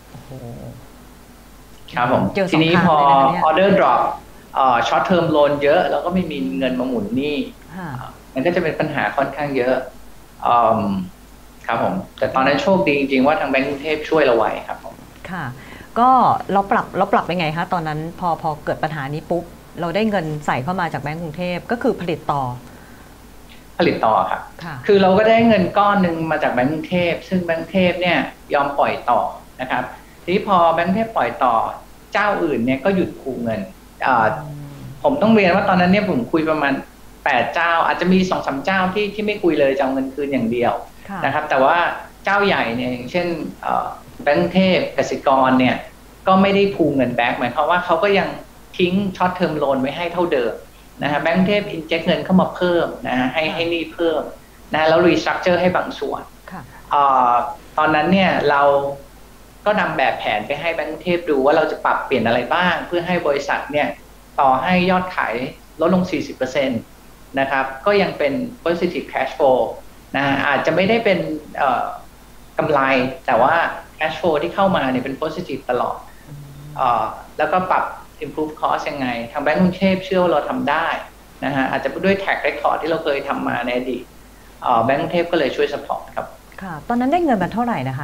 ครับผมทีนี้พอออเดอร์ดรอปช็อตเทอมโลนเยอะแล้วก็ไม่มีเงินมาหมุนหนี้มันก็จะเป็นปัญหาค่อนข้างเยอะครับผมแต่ตอนนั้นโชคดีจริงๆว่าทางแบงก์กรุงเทพช่วยเราไว้ครับผมค่ะก็เราปรับยังไงคะตอนนั้นพอเกิดปัญหานี้ปุ๊บเราได้เงินใส่เข้ามาจากแบงก์กรุงเทพก็คือผลิตต่อครับคือเราก็ได้เงินก้อนหนึ่งมาจากแบงก์กรุงเทพซึ่งแบงก์กรุงเทพเนี่ยยอมปล่อยต่อนะครับทีนี้พอแบงก์กรุงเทพปล่อยต่อเจ้าอื่นเนี่ยก็หยุดคูเงินผมต้องเรียนว่าตอนนั้นเนี่ยผมคุยประมาณ8เจ้าอาจจะมี 2-3 เจ้าที่ไม่คุยเลยจะเอาเงินคืนอย่างเดียวนะครับแต่ว่าเจ้าใหญ่เนี่ยอย่างเช่นแบงก์กรุงเทพกสิกรเนี่ยก็ไม่ได้พูเงินแบ็กหมายความว่าเขาก็ยังทิ้งช็อตเทอมโลนไว้ให้เท่าเดิมนะฮะแบงก์กรุงเทพอินเจคเงินเข้ามาเพิ่มนะฮะให้หนี้เพิ่มนะแล้วรีสตรัคเจอร์ให้บางส่วนตอนนั้นเนี่ยเราก็นำแบบแผนไปให้แบงก์กรุงเทพดูว่าเราจะปรับเปลี่ยนอะไรบ้างเพื่อให้บริษัทเนี่ยต่อให้ยอดขายลดลง 40% นะครับก็ยังเป็น positive cash flow นะอาจจะไม่ได้เป็นกำไรแต่ว่า cash flow ที่เข้ามาเนี่ยเป็น positive ตลอดแล้วก็ปรับ improve cost ยังไงทางแบงก์กรุงเทพเชื่อว่าเราทำได้นะฮะอาจจะด้วย track record ที่เราเคยทำมาในอดีตแบงก์กรุงเทพก็เลยช่วย support ครับค่ะตอนนั้นได้เงินมาเท่าไหร่นะคะ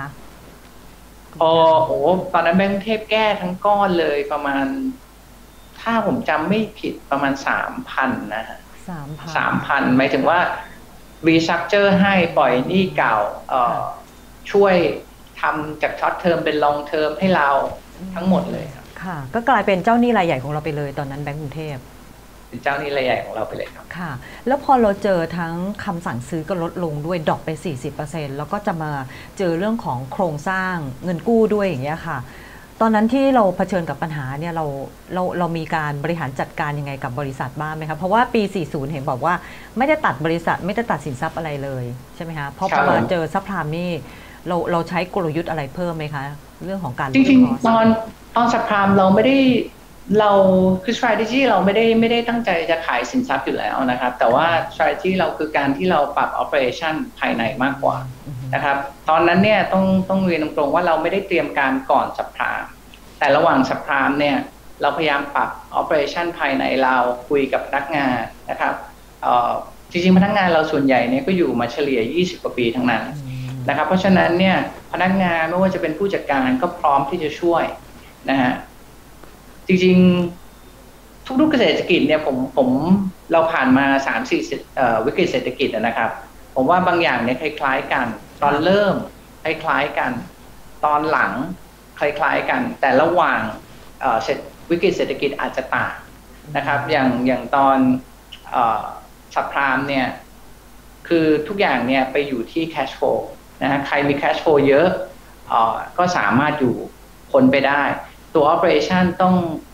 ตอนนั้นแบงก์กรุงเทพแก้ทั้งก้อนเลยประมาณถ้าผมจำไม่ผิดประมาณ 3,000 นะฮะ3,000หมายถึงว่า restructure ให้ปล่อยหนี้เก่าช่วยทำจากช็อตเทอมเป็นลองเทอมให้เราทั้งหมดเลยครับค่ะก็กลายเป็นเจ้าหนี้รายใหญ่ของเราไปเลยตอนนั้นแบงก์กรุงเทพเป็นเจ้าหนี้รายใหญ่ของเราไปเลยครับค่ะแล้วพอเราเจอทั้งคำสั่งซื้อก็ลดลงด้วยดรอปไป 40% แล้วก็จะมาเจอเรื่องของโครงสร้างเงินกู้ด้วยอย่างเงี้ยค่ะตอนนั้นที่เราเผชิญกับปัญหาเนี่ยเรามีการบริหารจัดการยังไงกับบริษัทบ้างไหมคะเพราะว่าปี 40 เห็นบอกว่าไม่ได้ตัดบริษัทไม่ได้ตัดสินทรัพย์อะไรเลยใช่ไหมคะเพราะพอมาเจอซับพลามนี่เราใช้กลยุทธ์อะไรเพิ่มไหมคะเรื่องของการจริงๆตอนซับพลามเราไม่ได้คือ strategy เราไม่ได้ตั้งใจจะขายสินทรัพย์อยู่แล้วนะครับแต่ว่า strategy เราคือการที่เราปรับ operation ภายในมากกว่านะครับตอนนั้นเนี่ยต้องเรียนตรงๆว่าเราไม่ได้เตรียมการก่อนซับพลามแต่ระหว่างซับพลามเนี่ยเราพยายามปรับ operation ภายในเราคุยกับพนักงานนะครับจริงๆพนักงานเราส่วนใหญ่เนี่ยก็อยู่มาเฉลี่ย20 กว่าปีทั้งนั้นนะครับเพราะฉะนั้นเนี่ยพนักงานไม่ว่าจะเป็นผู้จัดการก็พร้อมที่จะช่วยนะฮะจริงๆทุกๆเศรษฐกิจเนี่ยเราผ่านมา 3-4 วิกฤตเศรษฐกิจนะครับผมว่าบางอย่างเนี่ยคล้ายๆกันตอนเริ่มคล้ายๆกันตอนหลังคล้ายๆกันแต่ระหว่างวิกฤตเศรษฐกิจอาจจะต่างนะครับอย่างตอนซับพลามเนี่ยคือทุกอย่างเนี่ยไปอยู่ที่ cash flow นะฮะใครมี cash flow เยอะก็สามารถอยู่พ้นไปได้ตัว operation ต้อง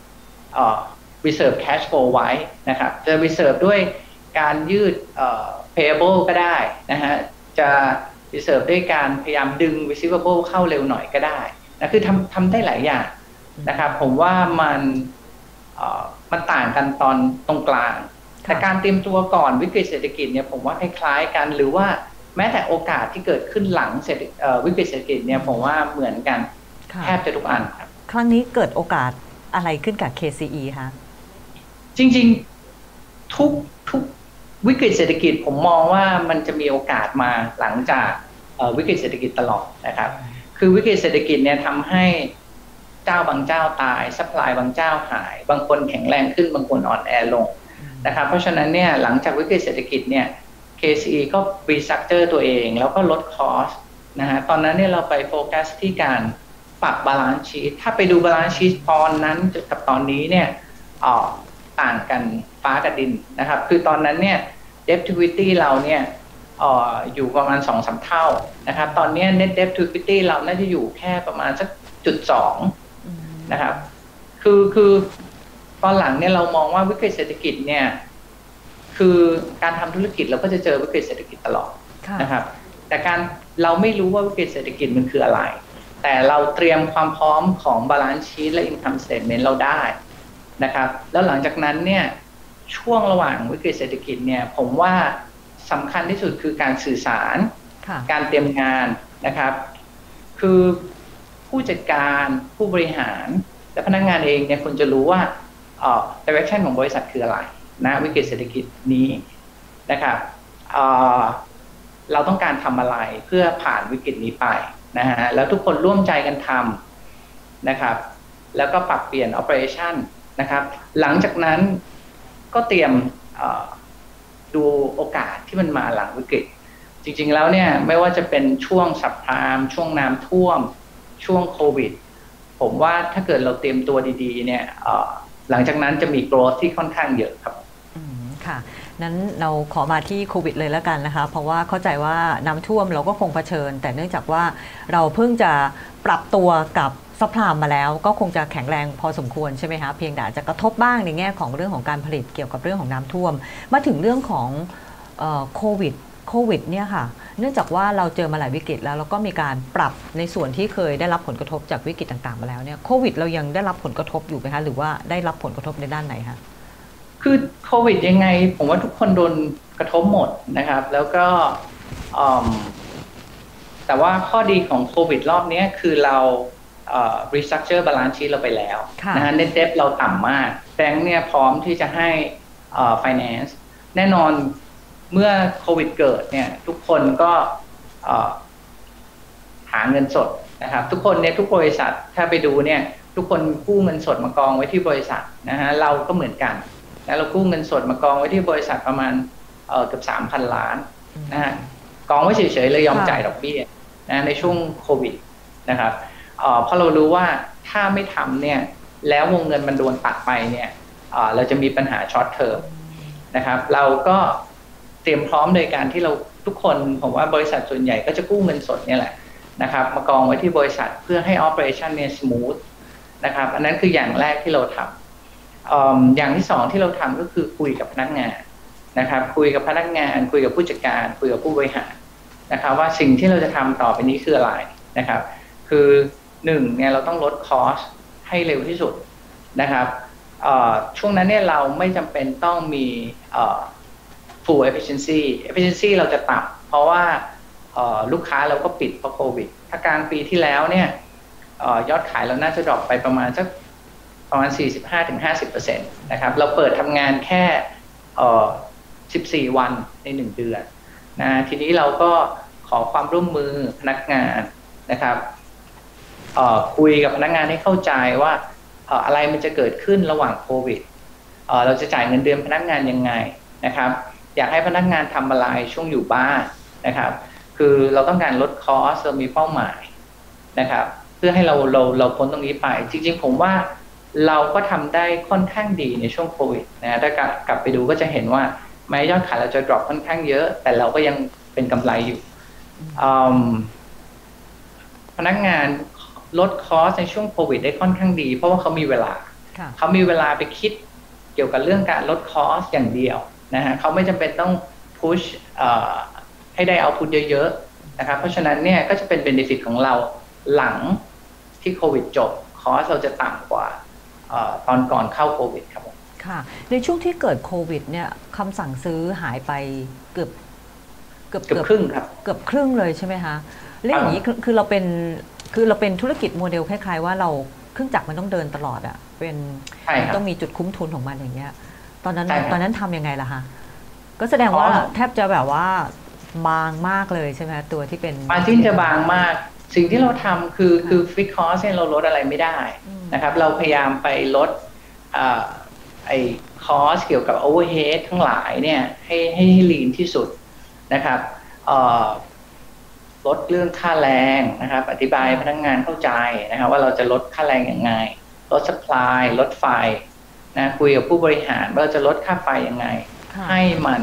reserve cash flow ไว้นะครับจะ reserve ด้วยการยืดpayable ก็ได้นะฮะจะ reserve ด้วยการพยายามดึง receivable เข้าเร็วหน่อยก็ได้นะคือทำได้หลายอย่างนะครับผมว่ามันต่างกันตอนตรงกลางแต่การเตรียมตัวก่อนวิกฤตเศรษฐกิจเนี่ยผมว่าคล้ายๆกันหรือว่าแม้แต่โอกาสที่เกิดขึ้นหลังวิกฤตเศรษฐกิจเนี่ยผมว่าเหมือนกันแทบจะทุกอันครับครั้งนี้เกิดโอกาสอะไรขึ้นกับ KCE คะจริงๆทุกวิกฤตเศรษฐกิจผมมองว่ามันจะมีโอกาสมาหลังจากวิกฤตเศรษฐกิจตลอดนะครับคือวิกฤตเศรษฐกิจเนี่ยทำให้เจ้าบางเจ้าตายซัพพลายบางเจ้าหายบางคนแข็งแรงขึ้นบางคนอ่อนแอลงนะครับเพราะฉะนั้นเนี่ยหลังจากวิกฤตเศรษฐกิจเนี่ย KCE ก็ restructure ตัวเองแล้วก็ลดคอสนะฮะตอนนั้นเนี่ยเราไปโฟกัสที่การปรับบาลานซ์ชีทถ้าไปดูบาลานซ์ชีทตอนนั้นกับตอนนี้เนี่ยต่างกันฟ้ากับดินนะครับคือตอนนั้นเนี่ย debt to equity เราเนี่ยอยู่ประมาณ 2-3 เท่านะครับตอนนี้ net debt to equity เราน่าจะอยู่แค่ประมาณสัก0.2นะครับคือตอนหลังเนี่ยเรามองว่าวิกฤตเศรษฐกิจเนี่ยคือการทำธุรกิจเราก็จะเจอวิกฤตเศรษฐกิจตลอดนะครับแต่เราไม่รู้ว่าวิกฤตเศรษฐกิจมันคืออะไรแต่เราเตรียมความพร้อมของ balance sheet และ income statement เราได้นะครับแล้วหลังจากนั้นเนี่ยช่วงระหว่างวิกฤตเศรษฐกิจเนี่ยผมว่าสำคัญที่สุดคือการสื่อสารการเตรียมงานนะครับคือผู้จัดการผู้บริหารและพนักงานเองเนี่ยควรจะรู้ว่าdirection ของบริษัทคืออะไรนะวิกฤตเศรษฐกิจนี้นะครับเราต้องการทำอะไรเพื่อผ่านวิกฤตนี้ไปนะฮะแล้วทุกคนร่วมใจกันทำนะครับแล้วก็ปรับเปลี่ยน operation นะครับหลังจากนั้นก็เตรียมดูโอกาสที่มันมาหลังวิกฤตจริงๆแล้วเนี่ยไม่ว่าจะเป็นช่วงซับไพรม์ช่วงน้ำท่วมช่วงโควิดผมว่าถ้าเกิดเราเตรียมตัวดีๆเนี่ยหลังจากนั้นจะมี growth ที่ค่อนข้างเยอะครับค่ะนั้นเราขอมาที่โควิดเลยแล้วกันนะคะเพราะว่าเข้าใจว่าน้ำท่วมเราก็คงเผชิญแต่เนื่องจากว่าเราเพิ่งจะปรับตัวกับซัพพลายมาแล้วก็คงจะแข็งแรงพอสมควรใช่ไหมคะเพียงแต่จะกระทบบ้างในแง่ของเรื่องของการผลิตเกี่ยวกับเรื่องของน้ำท่วมมาถึงเรื่องของโควิดเนี่ยค่ะเนื่องจากว่าเราเจอมาหลายวิกฤตแล้วก็มีการปรับในส่วนที่เคยได้รับผลกระทบจากวิกฤตต่างๆมาแล้วเนี่ยโควิดเรายังได้รับผลกระทบอยู่ไหมคะหรือว่าได้รับผลกระทบในด้านไหนคะคือโควิดยังไงผมว่าทุกคนโดนกระทบหมดนะครับแล้วก็แต่ว่าข้อดีของโควิดรอบนี้คือเราrestructure balance sheet เราไปแล้วนะฮะ net debt เราต่ำมากแบงค์เนี่ยพร้อมที่จะให้finance แน่นอนเมื่อโควิดเกิดเนี่ยทุกคนก็หาเงินสดนะครับทุกคนเนี่ยทุกบริษัทถ้าไปดูเนี่ยทุกคนกู้เงินสดมากองไว้ที่บริษัทนะฮะเราก็เหมือนกันแล้วเรากู้เงินสดมากองไว้ที่บริษัทประมาณเกือบ 3,000 ล้านนะฮะกองไว้เฉยๆเลยยอมจ่ายดอกเบี้ยนะในช่วงโควิดนะครับเพราะเรารู้ว่าถ้าไม่ทำเนี่ยแล้ววงเงินมันโดนตัดไปเนี่ยเราจะมีปัญหาช็อตเทอมนะครับเราก็เตรียมพร้อมโดยการที่เราทุกคนผมว่าบริษัทส่วนใหญ่ก็จะกู้เงินสดเนี่ยแหละนะครับมากองไว้ที่บริษัทเพื่อให้ operation เนี่ย smooth นะครับอันนั้นคืออย่างแรกที่เราทำอย่างที่สองที่เราทำก็คือคุยกับพนักงานนะครับคุยกับพนักงานคุยกับผู้จัดการคุยกับผู้บริหารนะครับว่าสิ่งที่เราจะทำต่อไปนี้คืออะไรนะครับคือหนึ่งเนี่ยเราต้องลดคอสให้เร็วที่สุดนะครับช่วงนั้นเนี่ยเราไม่จำเป็นต้องมีfull efficiency เราจะต่ำเพราะว่าลูกค้าเราก็ปิดเพราะโควิดถ้ากลางปีที่แล้วเนี่ยยอดขายเราน่าจะดรอปไปประมาณ 45-50% นะครับเราเปิดทำงานแค่14 วันใน1 เดือนนะทีนี้เราก็ขอความร่วมมือพนักงานนะครับคุยกับพนักงานให้เข้าใจว่าอะไรมันจะเกิดขึ้นระหว่างโควิดเราจะจ่ายเงินเดือนพนักงานยังไงนะครับอยากให้พนักงานทำอะไรช่วงอยู่บ้านนะครับคือเราต้องการลดคอสเรามีเป้าหมายนะครับเพื่อให้เราพ้นตรงนี้ไปจริงๆผมว่าเราก็ทำได้ค่อนข้างดีในช่วงโควิดนะถ้ากลับไปดูก็จะเห็นว่าแม้ยอดขายเราจะดรอปค่อนข้างเยอะแต่เราก็ยังเป็นกำไรอยู่พนักงานลดคอสในช่วงโควิดได้ค่อนข้างดีเพราะว่าเขามีเวลาไปคิดเกี่ยวกับเรื่องการลดคอสอย่างเดียวนะฮะเขาไม่จำเป็นต้องพุชให้ได้เอาพุทเยอะๆนะครับเพราะฉะนั้นเนี่ยก็จะเป็นเบเนฟิตของเราหลังที่โควิดจบคอสเราจะต่ำกว่าตอนก่อนเข้าโควิดครับผมค่ะในช่วงที่เกิดโควิดเนี่ยคำสั่งซื้อหายไปเกือบครึ่งครับเกือบครึ่งเลยใช่ไหมคะเรื่องอย่างนี้คือเราเป็นธุรกิจโมเดลคล้ายๆว่าเราเครื่องจักรมันต้องเดินตลอดอ่ะเป็นต้องมีจุดคุ้มทุนของมันอย่างเงี้ยตอนนั้นทำยังไงล่ะคะก็แสดงว่าแทบจะแบบว่าบางมากเลยใช่ไหมตัวที่เป็นมาจิ้นจะบางมากสิ่งที่เราทำคือฟิกคอสเนี่ยเราลดอะไรไม่ได้นะครับเราพยายามไปลดไอ้คอสเกี่ยวกับโอเวอร์เฮดทั้งหลายเนี่ยให้ลีนที่สุดนะครับเอ่อลดเรื่องค่าแรงนะครับอธิบายพนักงานเข้าใจนะครับว่าเราจะลดค่าแรงยังไงลด supply ลดไฟนะคุยกับผู้บริหารว่าเราจะลดค่าไฟยังไงให้มัน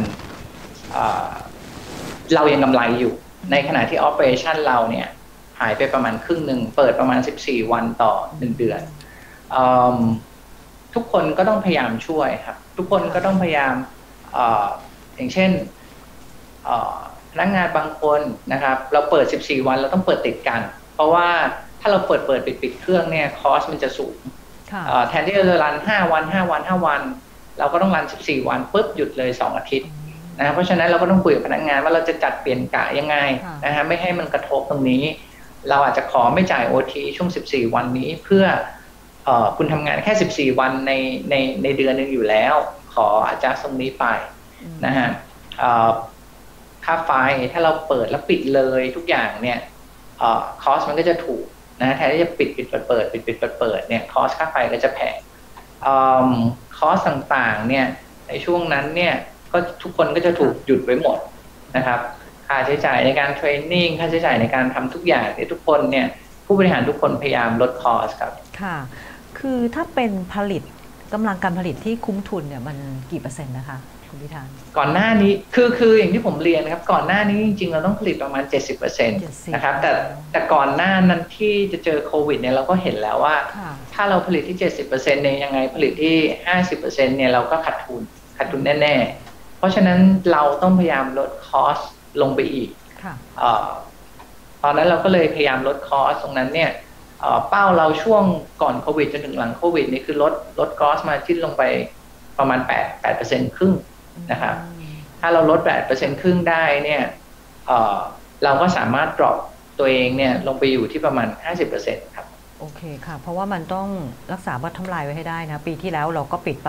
เรายังกำไรอยู่ในขณะที่ operation เราเนี่ยหายไปประมาณครึ่งหนึ่งเปิดประมาณ14 วันต่อ1 เดือนทุกคนก็ต้องพยายามช่วยครับทุกคนก็ต้องพยายามอย่างเช่นพนักงานบางคนนะครับเราเปิด14 วันเราต้องเปิดติดกันเพราะว่าถ้าเราเปิดปิดเครื่องเนี่ยคอสมันจะสูงแทนที่เราจะรัน5 วันเราก็ต้องรัน14 วันปุ๊บหยุดเลย2 อาทิตย์นะเพราะฉะนั้นเราก็ต้องคุยกับพนักงานว่าเราจะจัดเปลี่ยนกะยังไงนะฮะไม่ให้มันกระทบตรงนี้เราอาจจะขอไม่จ่าย OT ช่วง14 วันนี้เพื่อคุณทำงานแค่14 วันในเดือนนึงอยู่แล้วขออาจจะตรงนี้ไปนะฮะค่าไฟถ้าเราเปิดแล้วปิดเลยทุกอย่างเนี่ยคอสมันก็จะถูกนะแทนที่จะปิดเปิดเนี่ยคอสค่าไฟก็จะแพงคอสต่างๆเนี่ยในช่วงนั้นเนี่ยก็ทุกคนก็จะถูกหยุดไว้หมดนะครับค่าใช้จ่ายในการเทรนนิ่งค่าใช้จ่ายในการทำทุกอย่างที่ทุกคนเนี่ยผู้บริหารทุกคนพยายามลดคอสครับค่ะคือถ้าเป็นผลิตกำลังการผลิตที่คุ้มทุนเนี่ยมันกี่%นะคะคุณพิธานก่อนหน้านี้คืออย่างที่ผมเรียนนะครับก่อนหน้านี้จริงๆเราต้องผลิตประมาณ 70% นะครับแต่ก่อนหน้านั้นที่จะเจอโควิดเนี่ยเราก็เห็นแล้วว่าถ้าเราผลิตที่ 70% เนี่ยยังไงผลิตที่ 50% เนี่ยเราก็ขาดทุนแน่ๆเพราะฉะนั้นเราต้องพยายามลดคอสลงไปอีกตอนนั้นเราก็เลยพยายามลดคอสตรงนั้นเนี่ยเป้าเราช่วงก่อนโควิดจนถึงหลังโควิดนี่คือลดคอสมาจิ้นลงไปประมาณ8% ครึ่งนะครับถ้าเราลด8% ครึ่งได้เนี่ยเราก็สามารถ drop ตัวเองเนี่ยลงไปอยู่ที่ประมาณ 50% ครับโอเคค่ะเพราะว่ามันต้องรักษาbottom lineไว้ให้ได้นะปีที่แล้วเราก็ปิดไป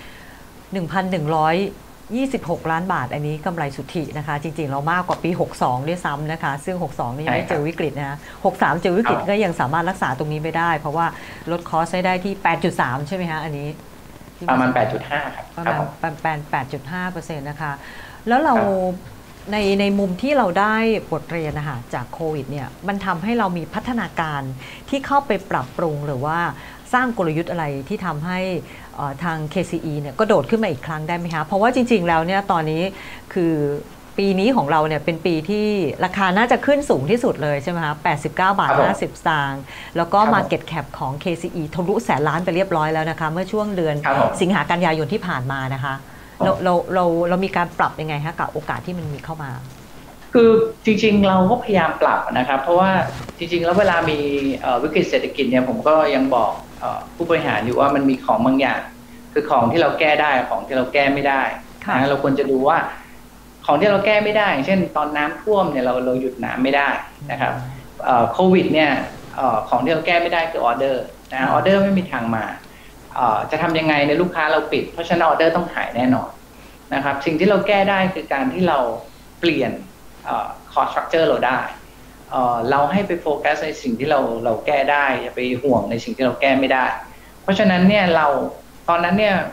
1,126 ล้านบาทอันนี้กำไรสุทธินะคะจริงๆเรามากกว่าปี62ด้วยซ้ำนะคะซึ่ง62นี่ยังไม่เจอวิกฤตนะ63เจอวิกฤตก็ยังสามารถรักษาตรงนี้ไม่ได้เพราะว่าลดคอสได้ที่ 8.3 ใช่ไหมคะอันนี้ประมาณ 8.5 ครับประมาณ 8.5% นะคะแล้วเราในมุมที่เราได้บทเรียนนะคะจากโควิดเนี่ยมันทำให้เรามีพัฒนาการที่เข้าไปปรับปรุงหรือว่าสร้างกลยุทธ์อะไรที่ทำให้ทาง KCE เนี่ยก็โดดขึ้นมาอีกครั้งได้ไหมคะเพราะว่าจริงๆแล้วเนี่ยตอนนี้คือปีนี้ของเราเนี่ยเป็นปีที่ราคาน่าจะขึ้นสูงที่สุดเลยใช่ไหมคะ89.50 บาทแล้วก็ Market Cap ของ KCE ทะลุ100,000 ล้านไปเรียบร้อยแล้วนะคะเมื่อช่วงเดือนสิงหากันยายนที่ผ่านมานะคะเรามีการปรับยังไงคะกับโอกาสที่มันมีเข้ามาคือจริงๆเราก็พยายามปรับนะครับเพราะว่าจริงๆแล้วเวลามีวิกฤตเศรษฐกิจเนี่ยผมก็ยังบอกผู้บริหารอยู่ว่ามันมีของบางอย่างคือของที่เราแก้ได้ของที่เราแก้ไม่ได้นะเราควรจะดูว่าของที่เราแก้ไม่ได้อย่างเช่นตอนน้ำท่วมเนี่ยเราหยุดน้ำไม่ได้นะครับโควิดเนี่ยของที่เราแก้ไม่ได้คือออเดอร์นะออเดอร์ไม่มีทางมาจะทำยังไงในลูกค้าเราปิดเพราะฉะนั้นออเดอร์ต้องหายแน่นอนนะครับสิ่งที่เราแก้ได้คือการที่เราเปลี่ยนcost structure เราได้เราให้ไปโฟกัสในสิ่งที่เราแก้ได้อย่าไปห่วงในสิ่งที่เราแก้ไม่ได้เพราะฉะนั้นเนี่ยเราตอนนั้นเนี่ย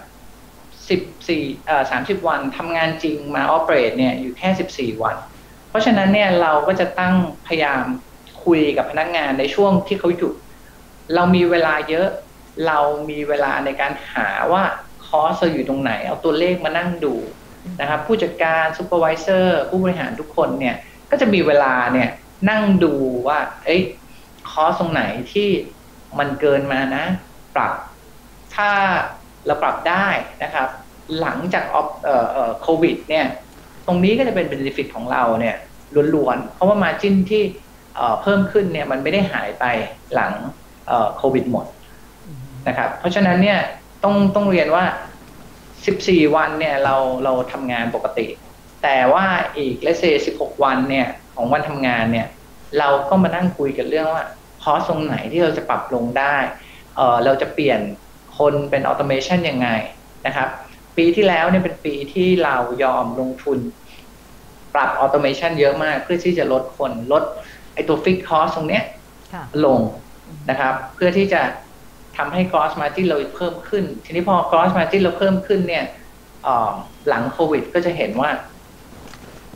30 วันทำงานจริงมา operate เนี่ยอยู่แค่14 วันเพราะฉะนั้นเนี่ยเราก็จะตั้งพยายามคุยกับพนักงานในช่วงที่เขาหยุดเรามีเวลาเยอะเรามีเวลาในการหาว่าคอสอยู่ตรงไหนเอาตัวเลขมานั่งดูนะครับผู้จัดการซูเปอร์วิเซอร์ผู้บริหารทุกคนเนี่ยก็จะมีเวลาเนี่ยนั่งดูว่าคอสตรงไหนที่มันเกินมานะปรับถ้าเราปรับได้นะครับหลังจากโควิดเนี่ยตรงนี้ก็จะเป็น benefit ของเราเนี่ยล้วนๆเพราะว่า margin ที่เพิ่มขึ้นเนี่ยมันไม่ได้หายไปหลังโควิดหมดนะครับเพราะฉะนั้นเนี่ยต้องเรียนว่า14 วันเนี่ยเราทำงานปกติแต่ว่าอีกเลเซ16 วันเนี่ยของวันทำงานเนี่ยเราก็มานั่งคุยกันเรื่องว่าคอสตรงไหนที่เราจะปรับลงได้เราจะเปลี่ยนคนเป็นออโตเมชันยังไงนะครับปีที่แล้วเนี่ยเป็นปีที่เรายอมลงทุนปรับออโตเมชันเยอะมากเพื่อที่จะลดคนลดไอตัวฟิกคอสตรงเนี้ยลงนะครับเพื่อที่จะทำให้ gross margin เราเพิ่มขึ้นทีนี้พอ gross margin เราเพิ่มขึ้นเนี่ยหลังโควิดก็จะเห็นว่า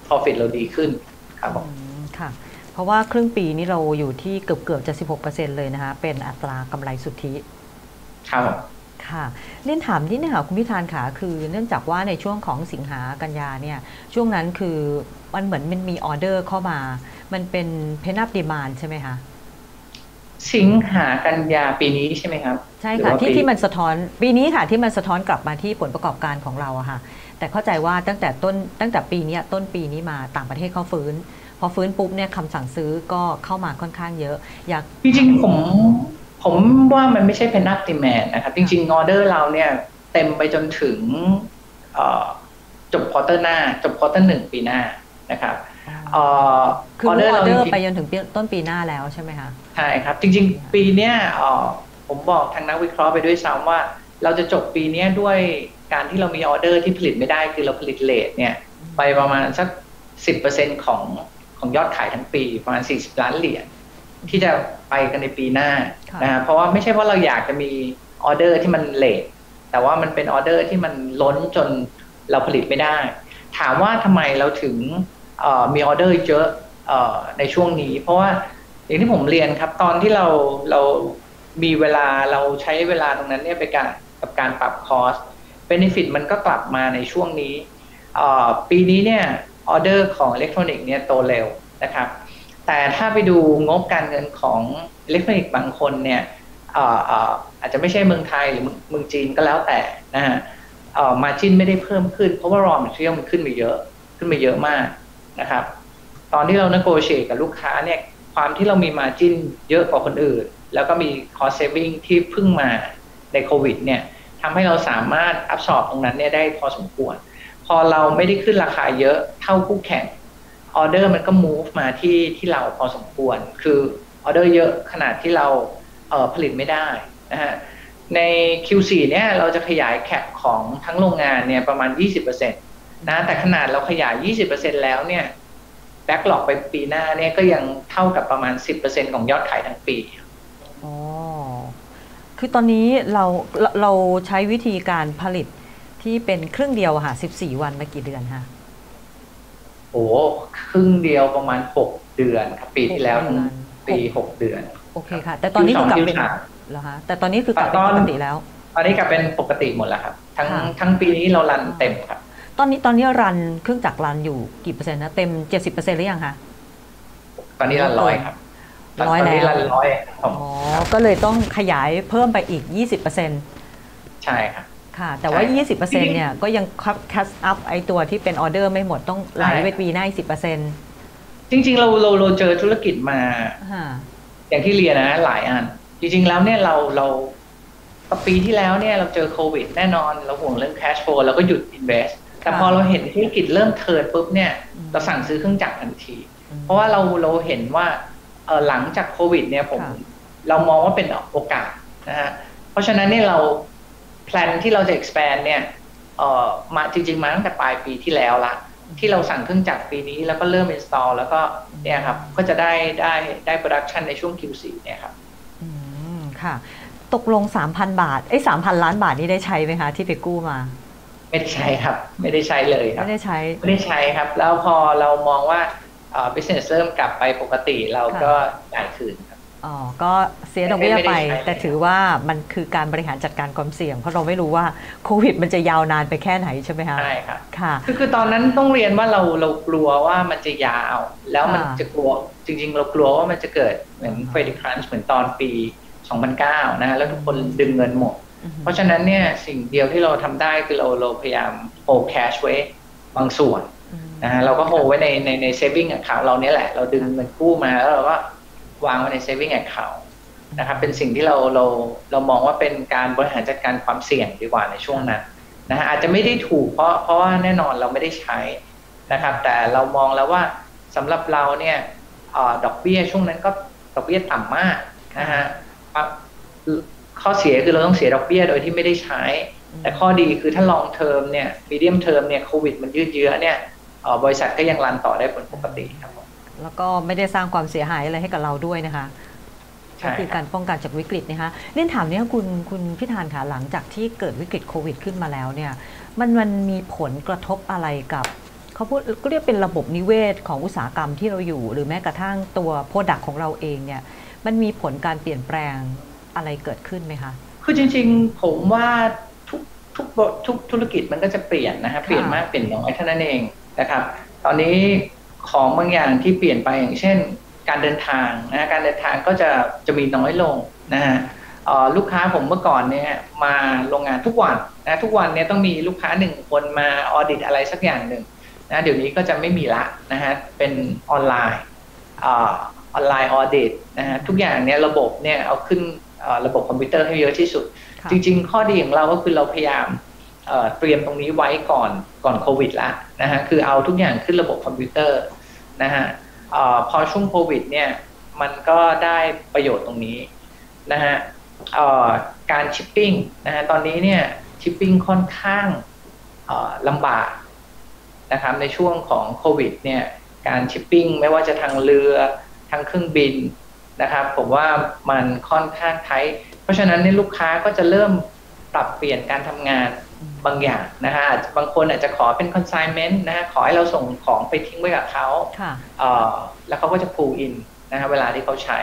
profit เราดีขึ้นครับผมค่ะเพราะว่าครึ่งปีนี้เราอยู่ที่เกือบจะ 16% เลยนะคะเป็นอัตรากำไรสุทธิครับค่ะเรียนถามนิดนึงค่ะคุณพิธานค่ะคือเนื่องจากว่าในช่วงของสิงหากันยาเนี่ยช่วงนั้นคือมันเหมือนมันมีออเดอร์เข้ามามันเป็นเพนอัพดีมานใช่ไหมคะสิงหากันยาปีนี้ใช่ไหมครับใช่ค่ะที่มันสะท้อนปีนี้ค่ะที่มันสะท้อนกลับมาที่ผลประกอบการของเราอะค่ะแต่เข้าใจว่าตั้งแต่ปีนี้ต้นปีนี้มาต่างประเทศเขาฟื้นพอฟื้นปุ๊บเนี่ยคำสั่งซื้อก็เข้ามาค่อนข้างเยอะอยากจริงๆผมว่ามันไม่ใช่เป็นนักดีแมนนะครับจริงๆออเดอร์เราเนี่ยเต็มไปจนถึงจบควอเตอร์หน้าจบควอเตอร์1ปีหน้านะครับคือออเดอร์ไปจนถึงต้นปีหน้าแล้วใช่ไหมคะใช่ครับจริงๆปีเนี้ยผมบอกทางนักวิเคราะห์ไปด้วยซ้ำว่าเราจะจบปีนี้ด้วยการที่เรามีออเดอร์ที่ผลิตไม่ได้คือเราผลิตเลทเนี่ยไปประมาณสัก 10% ของยอดขายทั้งปีประมาณ40 ล้านเหรียญที่จะไปกันในปีหน้านะเพราะว่าไม่ใช่ว่าเราอยากจะมีออเดอร์ที่มันเลทแต่ว่ามันเป็นออเดอร์ที่มันล้นจนเราผลิตไม่ได้ถามว่าทำไมเราถึงมีออเดอร์เยอะในช่วงนี้เพราะว่าอย่างที่ผมเรียนครับตอนที่เรามีเวลาเราใช้เวลาตรงนั้นเนี่ยไปกับการปรับคอสเบเนฟิตมันก็กลับมาในช่วงนี้ปีนี้เนี่ยออเดอร์ของอิเล็กทรอนิกส์เนี่ยโตเร็วนะครับแต่ถ้าไปดูงบการเงินของอิเล็กทรอนิกส์บางคนเนี่ยอาจจะไม่ใช่เมืองไทยหรือเมืองจีนก็แล้วแต่นะฮะมาจิ้นไม่ได้เพิ่มขึ้นเพราะว่า raw material มันขึ้นไปเยอะมากนะครับตอนที่เรา negotiate กับลูกค้าเนี่ยความที่เรามี margin เยอะกว่าคนอื่นแล้วก็มี cost saving ที่เพิ่งมาในโควิดเนี่ยทำให้เราสามารถ absorb ตรงนั้นเนี่ยได้พอสมควรพอเราไม่ได้ขึ้นราคาเยอะเท่าคู่แข่งออเดอร์มันก็ move มาที่เราพอสมควรคือออเดอร์เยอะขนาดที่เราผลิตไม่ได้นะฮะใน Q4 เนี่ยเราจะขยายแคปของทั้งโรงงานเนี่ยประมาณ 20%นะแต่ขนาดเราขยาย 20% แล้วเนี่ยแบ็กหลอกไปปีหน้าเนี่ยก็ยังเท่ากับประมาณ 10% ของยอดขายทั้งปีอ๋อคือตอนนี้เราใช้วิธีการผลิตที่เป็นครึ่งเดียวค่ะ14 วันมากี่เดือนคะโอ้ครึ่งเดียวประมาณ6 เดือนครับปีที่แล้วปี6 เดือนโอเคค่ะแต่ตอนนี้คือกลับเป็นเหรอคะแต่ตอนนี้คือกลับเป็นปกติแล้วตอนนี้กลับเป็นปกติหมดแล้วครับทั้งปีนี้เรารันเต็มครับตอนนี้รันเครื่องจักรรันอยู่กี่เปอร์เซ็นต์นะเต็ม 70% หรือยังคะตอนนี้รัน100ครับ 100แล้วรัน100 อ๋อก็เลยต้องขยายเพิ่มไปอีก 20% ใช่ครับค่ะแต่ว่า 20% เนี่ยก็ยังแคชอัพไอตัวที่เป็นออเดอร์ไม่หมดต้องไหลไปปีหน้าอีก 10% จริงๆเราเจอธุรกิจมาอย่างที่เรียนนะหลายอันจริงๆแล้วเนี่ยเราปีที่แล้วเนี่ยเราเจอโควิดแน่นอนเราห่วงเรื่อง cash flow เราก็หยุด invest แต่พอเราเห็นธุรกิจเริ่มเทิร์นปุ๊บเนี่ยเราสั่งซื้อเครื่องจักรทันทีเพราะว่าเราเห็นว่าหลังจากโควิดเนี่ยเรามองว่าเป็นโอกาสนะฮะเพราะฉะนั้นเนี่ยเราแพลนที่เราจะ expand เนี่ยมาจริงๆมาตั้งแต่ปลายปีที่แล้วละที่เราสั่งเครื่องจักรปีนี้แล้วก็เริ่ม install แล้วก็เนี่ยครับก็จะได้ production ในช่วง Q4 เนี่ยครับค่ะตกลง 3,000 บาท3,000 ล้านบาทนี้ได้ใช้ไหมคะที่ไปกู้มาไม่ได้ใช้ครับไม่ได้ใช้เลยครับไม่ได้ใช้ครับแล้วพอเรามองว่าbusiness เริ่มกลับไปปกติเราก็จ่ายคืนครับก็เสียดอกเบี้ยไปแต่ถือว่ามันคือการบริหารจัดการความเสี่ยงเพราะเราไม่รู้ว่าโควิดมันจะยาวนานไปแค่ไหนใช่ไหมคะใช่ครับค่ะคือตอนนั้นต้องเรียนว่าเรากลัวว่ามันจะยาวแล้วมันจะกลัวจริงๆเรากลัวว่ามันจะเกิดเหมือน credit crunch เหมือนตอนปี2009นะแล้วทุกคนดึงเงินหมดเพราะฉะนั้นเนี่ยสิ่งเดียวที่เราทำได้คือเราพยายาม hold cash ไว้บางส่วนนะฮะเราก็ hold ไว้ใน saving account เราเนี่ยแหละเราดึงเงินกู้มาแล้วเราก็วางไว้ใน saving account นะครับเป็นสิ่งที่เรามองว่าเป็นการบริหารจัดการความเสี่ยงดีกว่าในช่วงนั้นนะฮะอาจจะไม่ได้ถูกเพราะว่าแน่นอนเราไม่ได้ใช้นะครับแต่เรามองแล้วว่าสำหรับเราเนี่ยดอกเบี้ยช่วงนั้นก็ดอกเบี้ยต่ำมากนะฮะข้อเสียคือเราต้องเสียดอกเบี้ยโดยที่ไม่ได้ใช้แต่ข้อดีคือถ้า long term เนี่ย medium term เนี่ยโควิดมันยืดเยื้อเนี่ยบริษัทก็ยังรันต่อได้เป็นปกติครับแล้วก็ไม่ได้สร้างความเสียหายอะไรให้กับเราด้วยนะคะก็คือการป้องกันจากวิกฤตนะคะเรื่องถามนี้คุณพิธานค่ะหลังจากที่เกิดวิกฤตโควิดขึ้นมาแล้วเนี่ยมันมีผลกระทบอะไรกับเขาพูดก็เรียกเป็นระบบนิเวศของอุตสาหกรรมที่เราอยู่หรือแม้กระทั่งตัวโปรดักต์ของเราเองเนี่ยมันมีผลการเปลี่ยนแปลงอะไรเกิดขึ้นไหมคะคือจริงๆผมว่าทุกธุรกิจมันก็จะเปลี่ยนนะฮะเปลี่ยนมากเปลี่ยนน้อยเท่านั้นเองนะครับตอนนี้ของบางอย่างที่เปลี่ยนไปอย่างเช่นการเดินทางนะการเดินทางก็จะมีน้อยลงนะฮะลูกค้าผมเมื่อก่อนเนี่ยมาโรงงานทุกวันนะทุกวันเนี่ยต้องมีลูกค้า1 คนมาออดิตอะไรสักอย่างหนึ่งนะเดี๋ยวนี้ก็จะไม่มีละนะฮะเป็นออนไลน์ออนไลน์ออดิตนะฮะทุกอย่างเนี่ยระบบเนี่ยเอาขึ้นระบบคอมพิวเตอร์ให้เยอะที่สุดจริงๆข้อดีของเราก็คือเราพยายามเตรียมตรงนี้ไว้ก่อนโควิดละนะฮะคือเอาทุกอย่างขึ้นระบบคอมพิวเตอร์นะฮะพอช่วงโควิดเนี่ยมันก็ได้ประโยชน์ตรงนี้นะฮะการชิปปิ้งนะฮะตอนนี้เนี่ยชิปปิ้งค่อนข้างลำบากนะครับในช่วงของโควิดเนี่ยการชิปปิ้งไม่ว่าจะทางเรือทางเครื่องบินนะครับผมว่ามันค่อนข้างไทท์เพราะฉะนั้นเนี่ยลูกค้าก็จะเริ่มปรับเปลี่ยนการทำงานบางอย่างนะฮะบางคนอาจจะขอเป็น consignment นะฮะขอให้เราส่งของไปทิ้งไว้กับเขาแล้วเขาก็จะ pull in นะฮะเวลาที่เขาใช้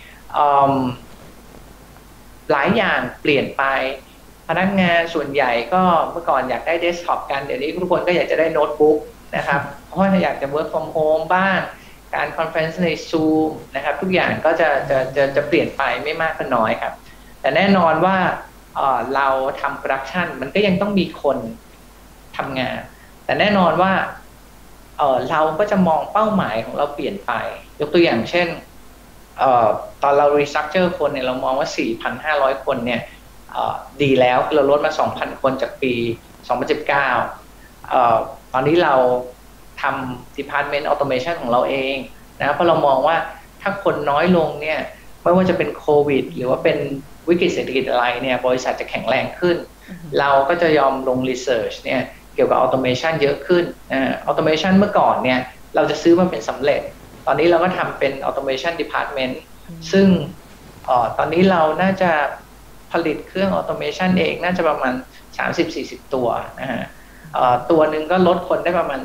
หลายอย่างเปลี่ยนไปพนักงานส่วนใหญ่ก็เมื่อก่อนอยากได้เดสก์ท็อปกันเดี๋ยวนี้ทุกคนก็อยากจะได้โน้ตบุ๊กนะครับเพราะว่าอยากจะ work from home บ้างการคอนเฟอเรนซ์ใน Zoom นะครับทุกอย่างก็จะเปลี่ยนไปไม่มากก็น้อยครับแต่แน่นอนว่าเราทำโปรดักชันมันก็ยังต้องมีคนทำงานแต่แน่นอนว่าเราก็จะมองเป้าหมายของเราเปลี่ยนไปยกตัวอย่างเช่นตอนเรา restructure คนเนี่ยเรามองว่า 4,500 คนเนี่ยดีแล้วเราลดมา 2,000 คนจากปี 2019ตอนนี้เราทำ Department Automation ของเราเองนะเพราะเรามองว่าถ้าคนน้อยลงเนี่ยไม่ว่าจะเป็นโควิดหรือว่าเป็นวิกฤตเศรษฐกิจอะไรเนี่ยบริษัทจะแข็งแรงขึ้นเราก็จะยอมลง Research เนี่ยเกี่ยวกับ Automation เยอะขึ้นAutomation เมื่อก่อนเนี่ยเราจะซื้อมาเป็นสำเร็จตอนนี้เราก็ทำเป็น Automation Department ซึ่งตอนนี้เราน่าจะผลิตเครื่อง Automation เองน่าจะประมาณ 30-40 ตัวนะฮะตัวหนึ่งก็ลดคนได้ประมาณ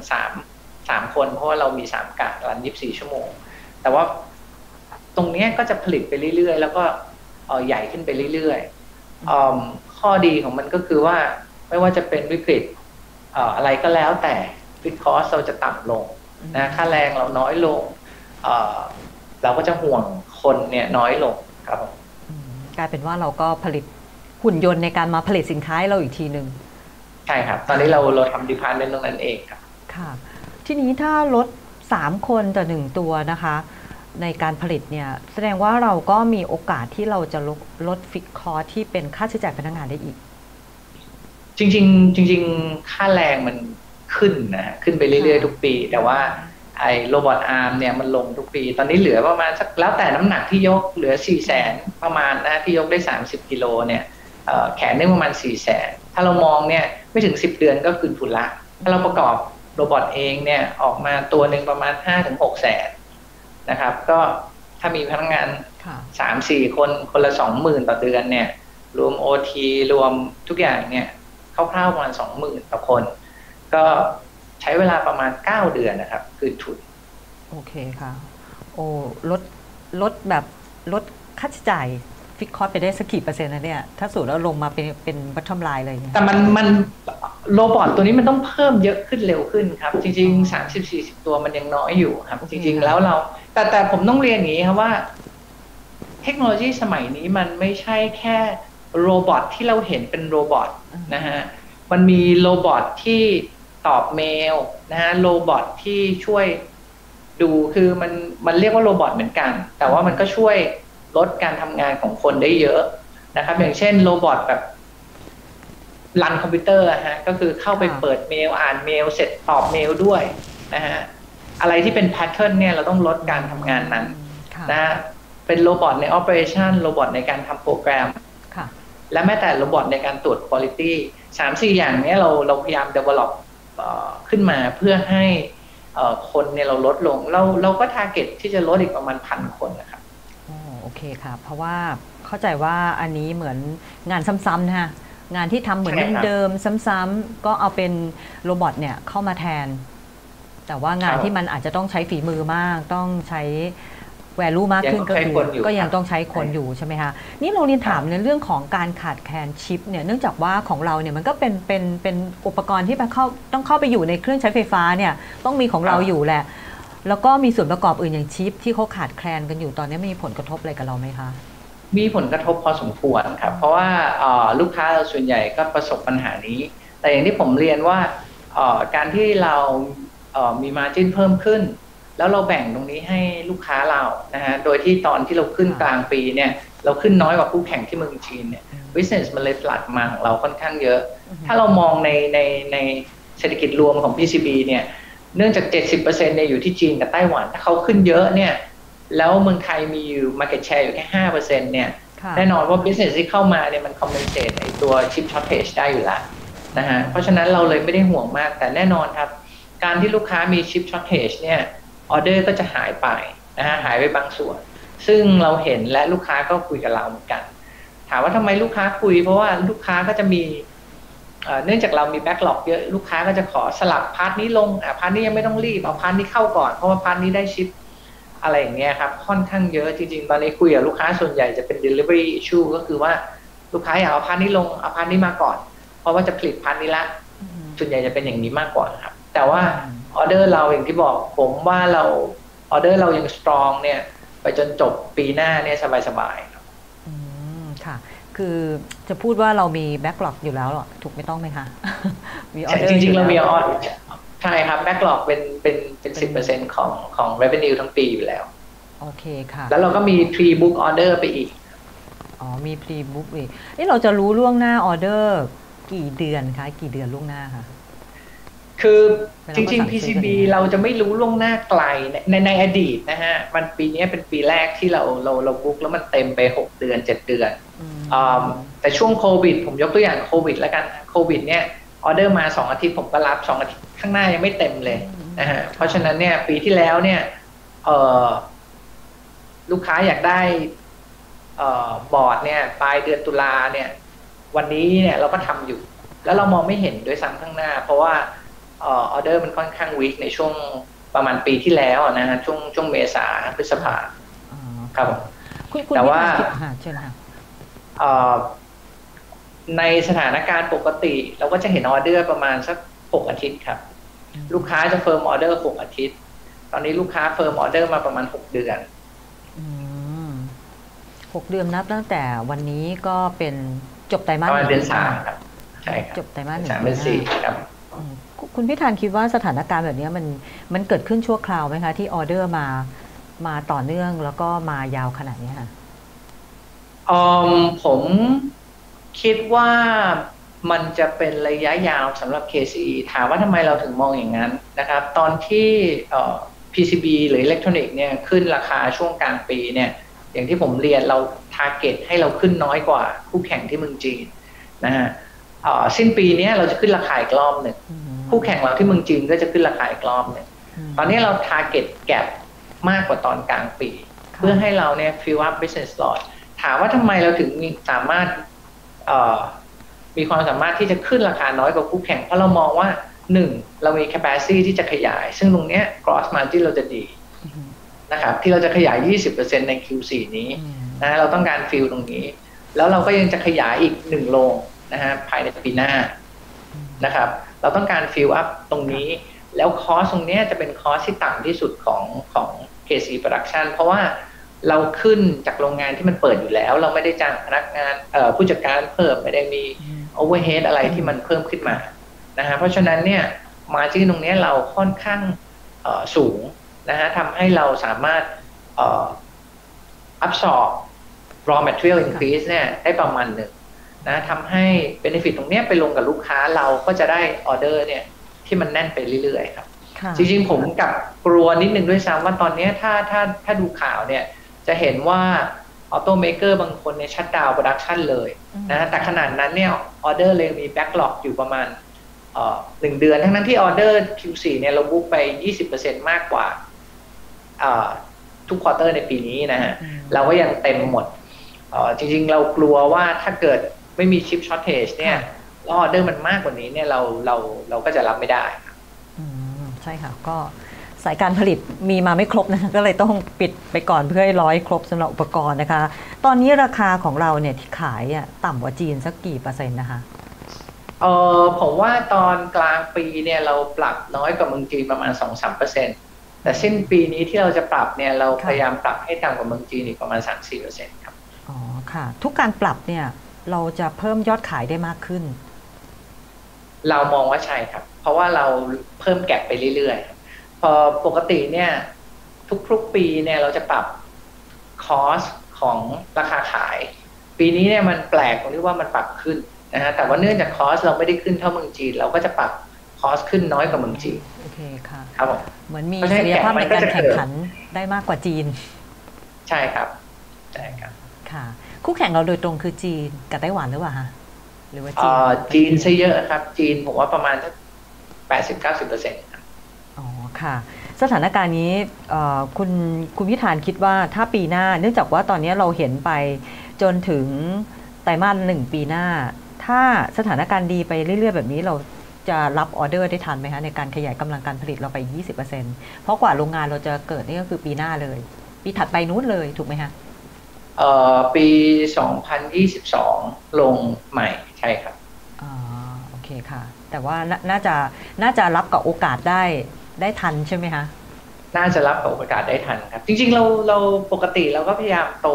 3 คนเพราะว่าเรามี3 กะรัน 24 ชั่วโมงแต่ว่าตรงนี้ก็จะผลิตไปเรื่อยๆแล้วก็ใหญ่ขึ้นไปเรื่อยๆข้อดีของมันก็คือว่าไม่ว่าจะเป็นวิกฤตอะไรก็แล้วแต่ฟิกคอสเราจะต่ำลงนะค่าแรงเราน้อยลงเราก็จะห่วงคนเนี่ยน้อยลงครับกลายเป็นว่าเราก็ผลิตหุ่นยนต์ในการมาผลิตสินค้าให้เราอีกทีหนึ่งใช่ครับตอนนี้เราทำดีพาร์ตเมนต์ตรงนั้นเองครับค่ะทีนี้ถ้าลด3 คนต่อ1 ตัวนะคะในการผลิตเนี่ยแสดงว่าเราก็มีโอกาสที่เราจะลดฟิกคอสที่เป็นค่าใช้จ่ายพนักงานได้อีกจริงค่าแรงมันขึ้นนะขึ้นไปเรื่อยๆทุกปีแต่ว่าไอ้โรบอทอาร์มเนี่ยมันลงทุกปีตอนนี้เหลือประมาณสักแล้วแต่น้ำหนักที่ยกเหลือ 400,000 ประมาณนะที่ยกได้30 กิโลเนี่ยแขนนึงประมาณ 400,000 ถ้าเรามองเนี่ยไม่ถึง10 เดือนก็คืนทุนละถ้าเราประกอบโรบอทเองเนี่ยออกมาตัวหนึ่งประมาณ 5-6 แสนนะครับก็ถ้ามีพนักงาน 3-4 คนคนละ 20,000 ต่อเดือนเนี่ยรวม OT รวมทุกอย่างเนี่ยคร่าวๆประมาณ 20,000 ต่อคนก็ใช้เวลาประมาณ9 เดือนนะครับคือทุนโอเคค่ะโอ้ลดแบบลดค่าใช้จ่ายฟิกคอสไปได้สักกี่%นะเนี่ยถ้าสูตรแล้วลงมาเป็นบัตทอมไลน์เลยแต่มันโรบอทตัวนี้มันต้องเพิ่มเยอะขึ้นเร็วขึ้นครับจริงๆ 30-40 ตัวมันยังน้อยอยู่ครับจริงๆแล้วเราแต่ผมต้องเรียนอย่างนี้ครับว่าเทคโนโลยีสมัยนี้มันไม่ใช่แค่โรบอทที่เราเห็นเป็นโรบอทนะฮะมันมีโรบอทที่ตอบเมลนะฮะโรบอทที่ช่วยดูคือมันเรียกว่าโรบอทเหมือนกันแต่ว่ามันก็ช่วยลดการทำงานของคนได้เยอะนะครับอย่างเช่นโรบอทแบบรันคอมพิวเตอร์ฮะก็คือเข้าไปเปิดเมลอ่านเมลเสร็จตอบเมลด้วยนะฮะอะไรที่เป็นแพทเทิร์นเนี่ยเราต้องลดการทำงานนั้นนะเป็นโรบอทใน Operation โรบอทในการทำโปรแกรมและแม้แต่โรบอทในการตรวจ Quality 3-4 อย่างนี้เราพยายาม develop ขึ้นมาเพื่อให้คนเนี่ยเราลดลงเราก็ target ที่จะลดอีกประมาณ 1,000 คนนะครับโอเคค่ะเพราะว่าเข้าใจว่าอันนี้เหมือนงานซ้ำๆนะคะงานที่ทำเหมือนเดิมซ้ำๆก็เอาเป็นโรบอทเนี่ยเข้ามาแทนแต่ว่างานที่มันอาจจะต้องใช้ฝีมือมากต้องใช้ value มากขึ้นก็ยังต้องใช้คนอยู่ใช่ไหมคะนี่เราเรียนถามในเรื่องของการขาดแคลนชิปเนี่ยเนื่องจากว่าของเราเนี่ยมันก็เป็นอุปกรณ์ที่ต้องเข้าไปอยู่ในเครื่องใช้ไฟฟ้าเนี่ยต้องมีของเราอยู่แหละแล้วก็มีส่วนประกอบอื่นอย่างชิปที่เขาขาดแคลนกันอยู่ตอนนี้มีผลกระทบอะไรกับเราไหมคะมีผลกระทบพอสมควรครับเพราะว่าลูกค้าส่วนใหญ่ก็ประสบปัญหานี้แต่อย่างที่ผมเรียนว่าการที่เรามี margin เพิ่มขึ้นแล้วเราแบ่งตรงนี้ให้ลูกค้าเรานะฮะโดยที่ตอนที่เราขึ้นกลางปีเนี่ยเราขึ้นน้อยกว่าคู่แข่งที่เมืองจีนเนี่ย business มันเลย flat มาของเราค่อนข้างเยอะถ้าเรามองในเศรษฐกิจรวมของ PCB เนี่ยเนื่องจาก 70% เนี่ยอยู่ที่จีนกับไต้หวันถ้าเขาขึ้นเยอะเนี่ยแล้วเมืองไทยมีอยู่ market share อยู่แค่ 5% เนี่ยแน่นอนว่า business ที่เข้ามาเนี่ยมัน compensate ไอ้ตัว chip shortage ได้อยู่แล้วนะฮะเพราะฉะนั้นเราเลยไม่ได้ห่วงมากแต่แน่นอนครับการที่ลูกค้ามี chip shortage เนี่ยออเดอร์ก็จะหายไปนะฮะหายไปบางส่วนซึ่งเราเห็นและลูกค้าก็คุยกับเราเหมือนกันถามว่าทำไมลูกค้าคุยเพราะว่าลูกค้าก็จะมีเนื่องจากเรามีแบ็กหลอกเยอะลูกค้าก็จะขอสลับพาร์ทนี้ลงพาร์ทนี้ยังไม่ต้องรีบเอาพาร์ทนี้เข้าก่อนเพราะว่าพาร์ทนี้ได้ชิปอะไรอย่างเงี้ยครับค่อนข้างเยอะจริงๆตอนนี้คุยกับลูกค้าส่วนใหญ่จะเป็น delivery issue ก็คือว่าลูกค้าอยากเอาพาร์ทนี้ลงเอาพาร์ทนี้มาก่อนเพราะว่าจะผลิตพาร์ทนี้ละส่วนใหญ่จะเป็นอย่างนี้มากกว่าครับแต่ว่าออเดอร์เราอย่างที่บอกผมว่าเราออเดอร์เรายังสตรองเนี่ยไปจนจบปีหน้าเนี่ยสบายๆครับค่ะคือจะพูดว่าเรามีแบ็กหลอกอยู่แล้วหรอถูกไม่ต้องไหมคะมีออเดอร์จริงๆเรามีออเดอร์ใช่ครับแบ็กหลอกเป็น10%ของ revenue ทั้งปีอยู่แล้วโอเคค่ะแล้วเราก็มี pre book order ไปอีกมี pre book อีกเราจะรู้ล่วงหน้าออเดอร์กี่เดือนคะกี่เดือนล่วงหน้าคะคือจริงๆ PCB เราจะไม่รู้ล่วงหน้าไกลในอดีตนะฮะมันปีนี้เป็นปีแรกที่เราบุ๊กแล้วมันเต็มไป6 เดือน 7 เดือนแต่ช่วงโควิดผมยกตัวอย่างโควิดแล้วกันโควิดเนี่ยออเดอร์มา2 อาทิตย์ผมก็รับ2 อาทิตย์ข้างหน้ายังไม่เต็มเลยนะฮะเพราะฉะนั้นเนี่ยปีที่แล้วเนี่ยลูกค้าอยากได้บอร์ดเนี่ยปลายเดือนตุลาเนี่ยวันนี้เนี่ยเราก็ทำอยู่แล้วเรามองไม่เห็นด้วยซ้ำข้างหน้าเพราะว่าออเดอร์มันค่อนข้างวีคในช่วงประมาณปีที่แล้วนะฮะช่วงเมษาพฤษภาครับแต่ว่าในสถานการณ์ปกติเราก็จะเห็นออเดอร์ประมาณสัก6 อาทิตย์ครับลูกค้าจะเฟิร์มออเดอร์6 อาทิตย์ตอนนี้ลูกค้าเฟิร์มออเดอร์มาประมาณ6 เดือน 6 เดือนนับตั้งแต่วันนี้ก็เป็นจบไตรมาส 1เดือน3ครับใช่ครับจบไตรมาส1 3 เดือน4ครับคุณพิธานคิดว่าสถานการณ์แบบนี้มันเกิดขึ้นชั่วคราวไหมคะที่ออเดอร์มาต่อเนื่องแล้วก็มายาวขนาดนี้ค่ะผมคิดว่ามันจะเป็นระยะยาวสำหรับ KCE ถามว่าทำไมเราถึงมองอย่างนั้นนะครับตอนที่ PCB หรืออิเล็กทรอนิกส์เนี่ยขึ้นราคาช่วงกลางปีเนี่ยอย่างที่ผมเรียนเรา target ให้เราขึ้นน้อยกว่าคู่แข่งที่เมืองจีนนะฮะสิ้นปีนี้เราจะขึ้นราคาอีกรอบหนึ่งคู่แข่งเราที่เมืองจีนก็จะขึ้นราคาอีกรอบหนึ่งตอนนี้เรา target gap มากกว่าตอนกลางปีเพื่อให้เราเนี่ย fill up business slot ถามว่าทำไมเราถึงสามารถมีความสามารถที่จะขึ้นราคาน้อยกว่าคู่แข่งเพราะเรามองว่า1เรามี capacity ที่จะขยายซึ่งตรงนี้ gross margin เราจะดีนะครับที่เราจะขยาย 20% ใน Q4 นี้นะเราต้องการ fill ตรงนี้แล้วเราก็ยังจะขยายอีก1 โรงนะฮะภายในปีหน้านะครับเราต้องการ fill up ตรงนี้แล้วคอสตรงนี้จะเป็นคอสที่ต่ำที่สุดของ KC Production เพราะว่าเราขึ้นจากโรงงานที่มันเปิดอยู่แล้วเราไม่ได้จ้างพนักงานผู้จัดการเพิ่มไม่ได้มี overhead อะไรที่มันเพิ่มขึ้นมานะฮะเพราะฉะนั้นเนี่ย margin ตรงนี้เราค่อนข้างสูงนะฮะทำให้เราสามารถabsorb raw material increase เนี่ยได้ประมาณหนึ่งนะทำให้ benefit ตรงนี้ไปลงกับลูกค้าเราก็จะได้ออเดอร์เนี่ยที่มันแน่นไปเรื่อยๆครับจริงๆผมกับกลัวนิดนึงด้วยซ้ำว่าตอนนี้ถ้าดูข่าวเนี่ยจะเห็นว่าออโตเมเกอร์บางคนเนี่ยชัตดาวน์โปรดักชันเลยนะแต่ขนาดนั้นเนี่ยออเดอร์เลยมีแบ็กหลอกอยู่ประมาณ1 เดือนทั้งนั้นที่ออเดอร์ Q4 เนี่ยเราบุ๊กไป 20% มากกว่าทุกควอเตอร์ในปีนี้นะฮะเราก็ยังเต็มหมดจริงๆเรากลัวว่าถ้าเกิดไม่มีชิปช็อตเทจเนี่ยแล้วออเดอร์มันมากกว่านี้เนี่ยเราก็จะรับไม่ได้ใช่ช่ค่ะก็สายการผลิตมีมาไม่ครบนะคะก็เลยต้องปิดไปก่อนเพื่อให้ร้อยครบสำหรับอุปกรณ์นะคะตอนนี้ราคาของเราเนี่ยที่ขายต่ำกว่าจีนสักกี่เปอร์เซ็นต์นะคะผมว่าตอนกลางปีเนี่ยเราปรับน้อยกว่าเมืองจีนประมาณ 2-3%แต่สิ้นปีนี้ที่เราจะปรับเนี่ยเราพยายามปรับให้ต่ำกว่าเมืองจีนอีกประมาณ 3-4%ครับอ๋อค่ะทุกการปรับเนี่ยเราจะเพิ่มยอดขายได้มากขึ้นเรามองว่าใช่ครับเพราะว่าเราเพิ่มแก็บไปเรื่อยๆพอปกติเนี่ยทุกๆปีเนี่ยเราจะปรับคอสของราคาขายปีนี้เนี่ยมันแปลกตรงที่ว่ามันปรับขึ้นนะฮะแต่ว่าเนื่องจากคอสเราไม่ได้ขึ้นเท่าเมืองจีนเราก็จะปรับคอสขึ้นน้อยกว่าเมืองจีนโอเคค่ะครับผมเหมือนมีศักยภาพในการแข่งขันได้มากกว่าจีนใช่ครับใช่ครับค่ะคู่แข่งเราโดยตรงคือจีนกับไต้หวันหรือเปล่าคะหรือว่าจีนซะเยอะครับจีนผมว่าประมาณสัก80-90%ครับอ๋อค่ะสถานการณ์นี้คุณพิธานคิดว่าถ้าปีหน้าเนื่องจากว่าตอนนี้เราเห็นไปจนถึงไตรมาส1ปีหน้าถ้าสถานการณ์ดีไปเรื่อยๆแบบนี้เราจะรับออเดอร์ได้ทันไหมคะในการขยายกำลังการผลิตเราไป 20% เพราะกว่าโรงงานเราจะเกิดนี่ก็คือปีหน้าเลยปีถัดไปนู้นเลยถูกไหมคะปี2022ลงใหม่ใช่ครับโอเคค่ะแต่ว่าน่าจะรับกับโอกาสได้ทันใช่ไหมคะน่าจะรับกับโอกาสได้ทันครับจริงๆเราปกติเราก็พยายามโต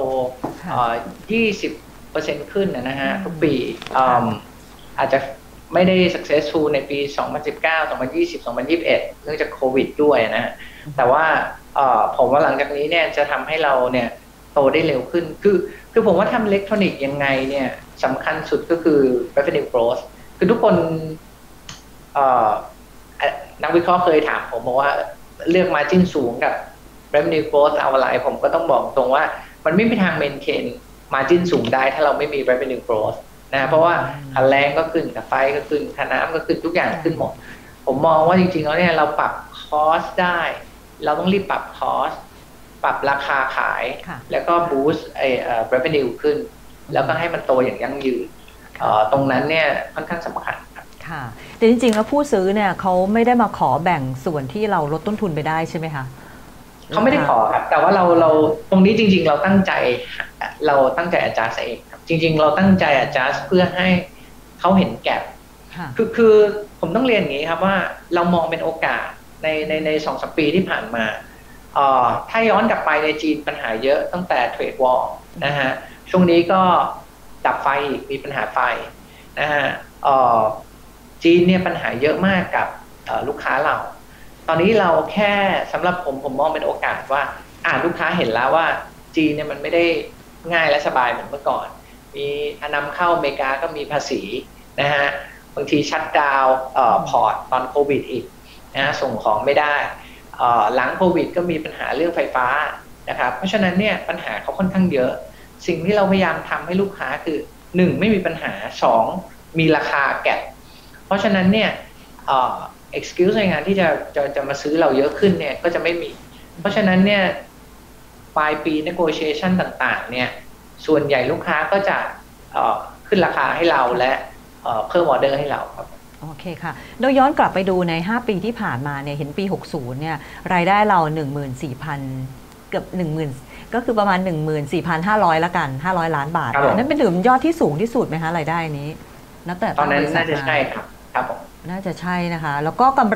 20%ขึ้นนะฮะทุกปีอาจจะไม่ได้ successful ในปี 2019 2020 2021 เนื่องจากโควิดด้วยนะแต่ว่าผมว่าหลังจากนี้เนี่ยจะทำให้เราเนี่ยโตได้เร็วขึ้นคือผมว่าทำอิเล็กทรอนิกส์ยังไงเนี่ยสำคัญสุดก็คือ revenue growth คือทุกคนนักวิเคราะห์เคยถามผมบอกว่าเลือก margin สูงกับ revenue growth เอาอะไรผมก็ต้องบอกตรงว่ามันไม่มีทาง maintain margin สูงได้ถ้าเราไม่มี revenue growth นะเพราะว่าค่าแรงก็ขึ้นค่าไฟก็ขึ้นค่าน้ำก็ขึ้นทุกอย่างขึ้นหมดผมมองว่าจริงๆแล้วเนี่ยเราปรับคอสได้เราต้องรีบปรับคอสปรับราคาขายแล้วก็บูสต์revenue ขึ้นแล้วก็ให้มันโตอย่างยั่งยืนตรงนั้นเนี่ยค่อนข้างสำคัญค่ะแต่จริงๆแล้วผู้ซื้อเนี่ยเขาไม่ได้มาขอแบ่งส่วนที่เราลดต้นทุนไปได้ใช่ไหมคะเขาไม่ได้ขอครับแต่ว่าเราตรงนี้จริงๆเราตั้งใจadjust เองครับจริงๆเราตั้งใจ adjust เพื่อให้เขาเห็นแก็บคือผมต้องเรียนอย่างนี้ครับว่าเรามองเป็นโอกาสใน2-3 ปีที่ผ่านมาถ้าย้อนกลับไปในจีนปัญหาเยอะตั้งแต่เทรดวอร์นะฮะช่วงนี้ก็ดับไฟอีกมีปัญหาไฟนะฮะจีนเนี่ยปัญหาเยอะมากกับลูกค้าเราตอนนี้เราแค่สำหรับผมมองเป็นโอกาสว่าลูกค้าเห็นแล้วว่าจีนเนี่ยมันไม่ได้ง่ายและสบายเหมือนเมื่อก่อนมีนำเข้าอเมริกาก็มีภาษีนะฮะบางทีชัตดาวน์พอร์ตตอนโควิดอีกนะส่งของไม่ได้หลังโควิดก็มีปัญหาเรื่องไฟฟ้านะครับเพราะฉะนั้นเนี่ยปัญหาเขาค่อนข้างเยอะสิ่งที่เราพยายามทำให้ลูกค้าคือ1ไม่มีปัญหา2มีราคาแก็บเพราะฉะนั้นเนี่ยexcuse ในงานที่จะมาซื้อเราเยอะขึ้นเนี่ยก็จะไม่มีเพราะฉะนั้นเนี่ยปลายปี negotiation ต่างๆเนี่ยส่วนใหญ่ลูกค้าก็จะขึ้นราคาให้เราและเพิ่มออเดอร์ให้เราครับโอเคค่ะโดยย้อนกลับไปดูใน5ปีที่ผ่านมาเนี่ยเห็นปี60เนี่ยรายได้เรา 14,000 เกือบ 10,000 ก็คือประมาณ 14,500 ละกัน500 ล้านบาทนั่นเป็นถือยอดที่สูงที่สุดไหมคะรายได้นี้นับแต่ตอนนั้นน่าจะใช่ครับครับผมน่าจะใช่นะคะแล้วก็กำไร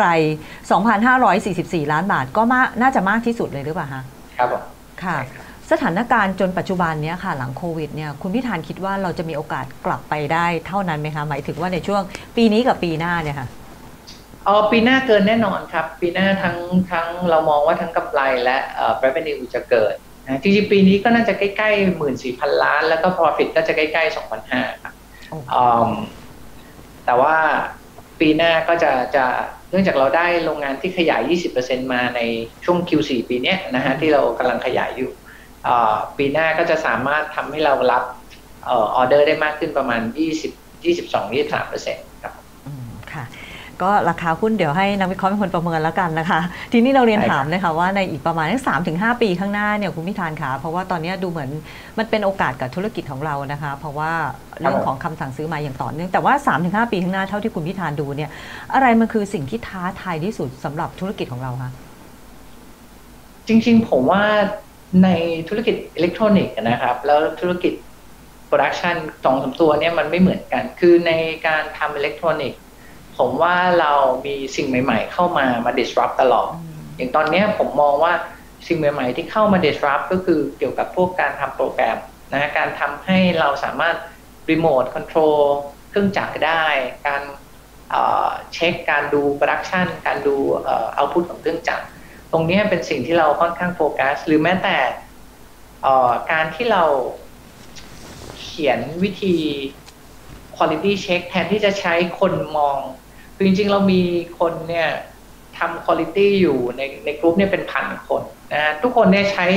2,544 ล้านบาทก็น่าจะมากที่สุดเลยหรือเปล่าคะครับผมค่ะสถานการณ์จนปัจจุบันนี้ค่ะหลังโควิดเนี่ยคุณพิธานคิดว่าเราจะมีโอกาสกลับไปได้เท่านั้นไหมคะหมายถึงว่าในช่วงปีนี้กับปีหน้าเนี่ยค่ะปีหน้าเกินแน่นอนครับปีหน้าทั้งเรามองว่าทั้งกำไรและ revenue จะเกิดนะจริงๆปีนี้ก็น่าจะใกล้ๆ 14,000 ล้านแล้วก็ profit ก็จะใกล้ๆ 2,500 ครับแต่ว่าปีหน้าก็จะเนื่องจากเราได้โรงงานที่ขยาย 20% มาในช่วง Q4 ปีนี้นะฮะที่เรากำลังขยายอยู่ปีหน้าก็จะสามารถทำให้เรารับออเดอร์ได้มากขึ้นประมาณ22-23%ครับค่ะก็ราคาหุ้นเดี๋ยวให้นักวิเคราะห์เป็นคนประเมินแล้วกันนะคะทีนี้เราเรียนถามนะคะว่าในอีกประมาณ3-5 ปีข้างหน้าเนี่ยคุณพิธานคะเพราะว่าตอนนี้ดูเหมือนมันเป็นโอกาสกับธุรกิจของเรานะคะเพราะว่าเรื่องของคำสั่งซื้อมาอย่างต่อเนื่องแต่ว่า3-5 ปีข้างหน้าเท่าที่คุณพิธานดูเนี่ยอะไรมันคือสิ่งที่ท้าทายที่สุดสำหรับธุรกิจของเราคะจริงๆผมว่าในธุรกิจอิเล็กทรอนิกส์นะครับแล้วธุรกิจโปรดักชัน2-3ตัวเนี่ยมันไม่เหมือนกันคือในการทำอิเล็กทรอนิกส์ผมว่าเรามีสิ่งใหม่ๆเข้ามา disrupt ตลอดอย่างตอนนี้ผมมองว่าสิ่งใหม่ๆที่เข้ามา disrupt ก็คือเกี่ยวกับพวกการทำโปรแกรมนะการทำให้เราสามารถ remote control เครื่องจักรได้การเช็คการดูโปรดักชันการดูoutput ของเครื่องจักรตรงนี้เป็นสิ่งที่เราค่อนข้างโฟกัสหรือแม้แต่การที่เราเขียนวิธี quality check แทนที่จะใช้คนมองคือจริงๆเรามีคนเนี่ยทำ quality อยู่ในกลุ่มเนี่ยเป็น1,000 คนนะทุกคนเนี่ยใช้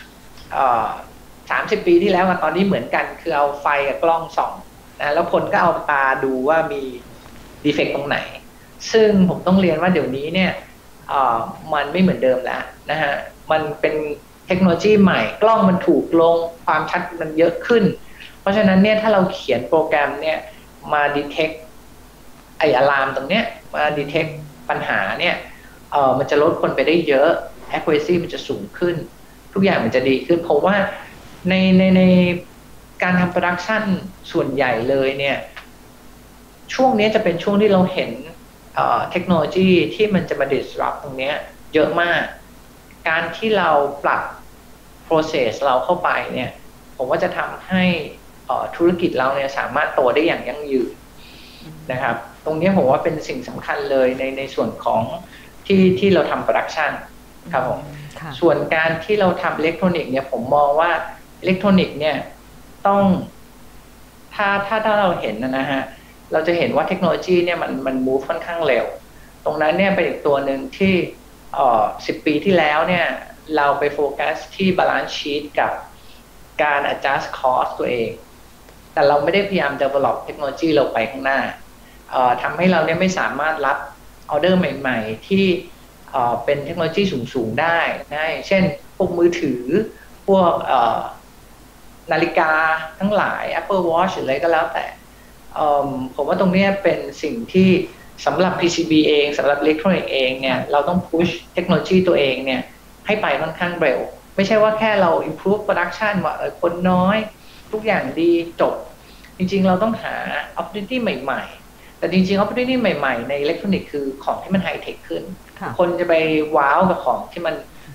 30 ปีที่แล้วกับตอนนี้เหมือนกันคือเอาไฟกับกล้องส่องนะแล้วคนก็เอาตาดูว่ามี defect ตรงไหนซึ่งผมต้องเรียนว่าเดี๋ยวนี้เนี่ยมันไม่เหมือนเดิมแล้วนะฮะมันเป็นเทคโนโลยีใหม่กล้องมันถูกลงความชัดมันเยอะขึ้นเพราะฉะนั้นเนี่ยถ้าเราเขียนโปรแกรมเนี่ยมา detect ไอ้อะลามตรงเนี้ยมา detect ปัญหาเนี่ยมันจะลดคนไปได้เยอะ accuracy มันจะสูงขึ้นทุกอย่างมันจะดีขึ้นเพราะว่าในการทำโปรดักชันส่วนใหญ่เลยเนี่ยช่วงนี้จะเป็นช่วงที่เราเห็นเทคโนโลยีที่มันจะมา disrupt ตรงนี้เยอะมากการที่เราปรับ process เราเข้าไปเนี่ยผมว่าจะทำให้ธุรกิจเราเนี่ยสามารถโตได้อย่างยั่งยืนนะครับตรงนี้ผมว่าเป็นสิ่งสำคัญเลยในส่วนของที่เราทำโปรดักชันครับผมส่วนการที่เราทำอิเล็กทรอนิกส์เนี่ยผมมองว่าอิเล็กทรอนิกส์เนี่ยต้องถ้าเราเห็นนะฮะเราจะเห็นว่าเทคโนโลยีเนี่ยมัน move ค่อนข้างเร็วตรงนั้นเนี่ยเป็นอีกตัวหนึ่งที่10 ปีที่แล้วเนี่ยเราไปโฟกัสที่ balance sheet กับการ adjust cost ตัวเองแต่เราไม่ได้พยายาม develop เทคโนโลยีเราไปข้างหน้าทำให้เราเนี่ยไม่สามารถรับออเดอร์ใหม่ๆที่เป็นเทคโนโลยีสูงๆได้เช่นพวกมือถือพวกนาฬิกาทั้งหลาย Apple Watch หรืออะไรก็แล้วแต่ผมว่าตรงนี้เป็นสิ่งที่สำหรับ PCB เองสำหรับอิเล็กทรอนิกส์เองเนี่ยเราต้อง push เทคโนโลยีตัวเองเนี่ยให้ไปค่อนข้างเร็วไม่ใช่ว่าแค่เรา improve production ว่าคนน้อยทุกอย่างดีจบจริงๆเราต้องหา opportunity ใหม่ๆแต่จริงๆ opportunity ใหม่ๆในอิเล็กทรอนิกส์คือของที่มันไฮเทคขึ้นคนจะไปว้าวกับของที่มัน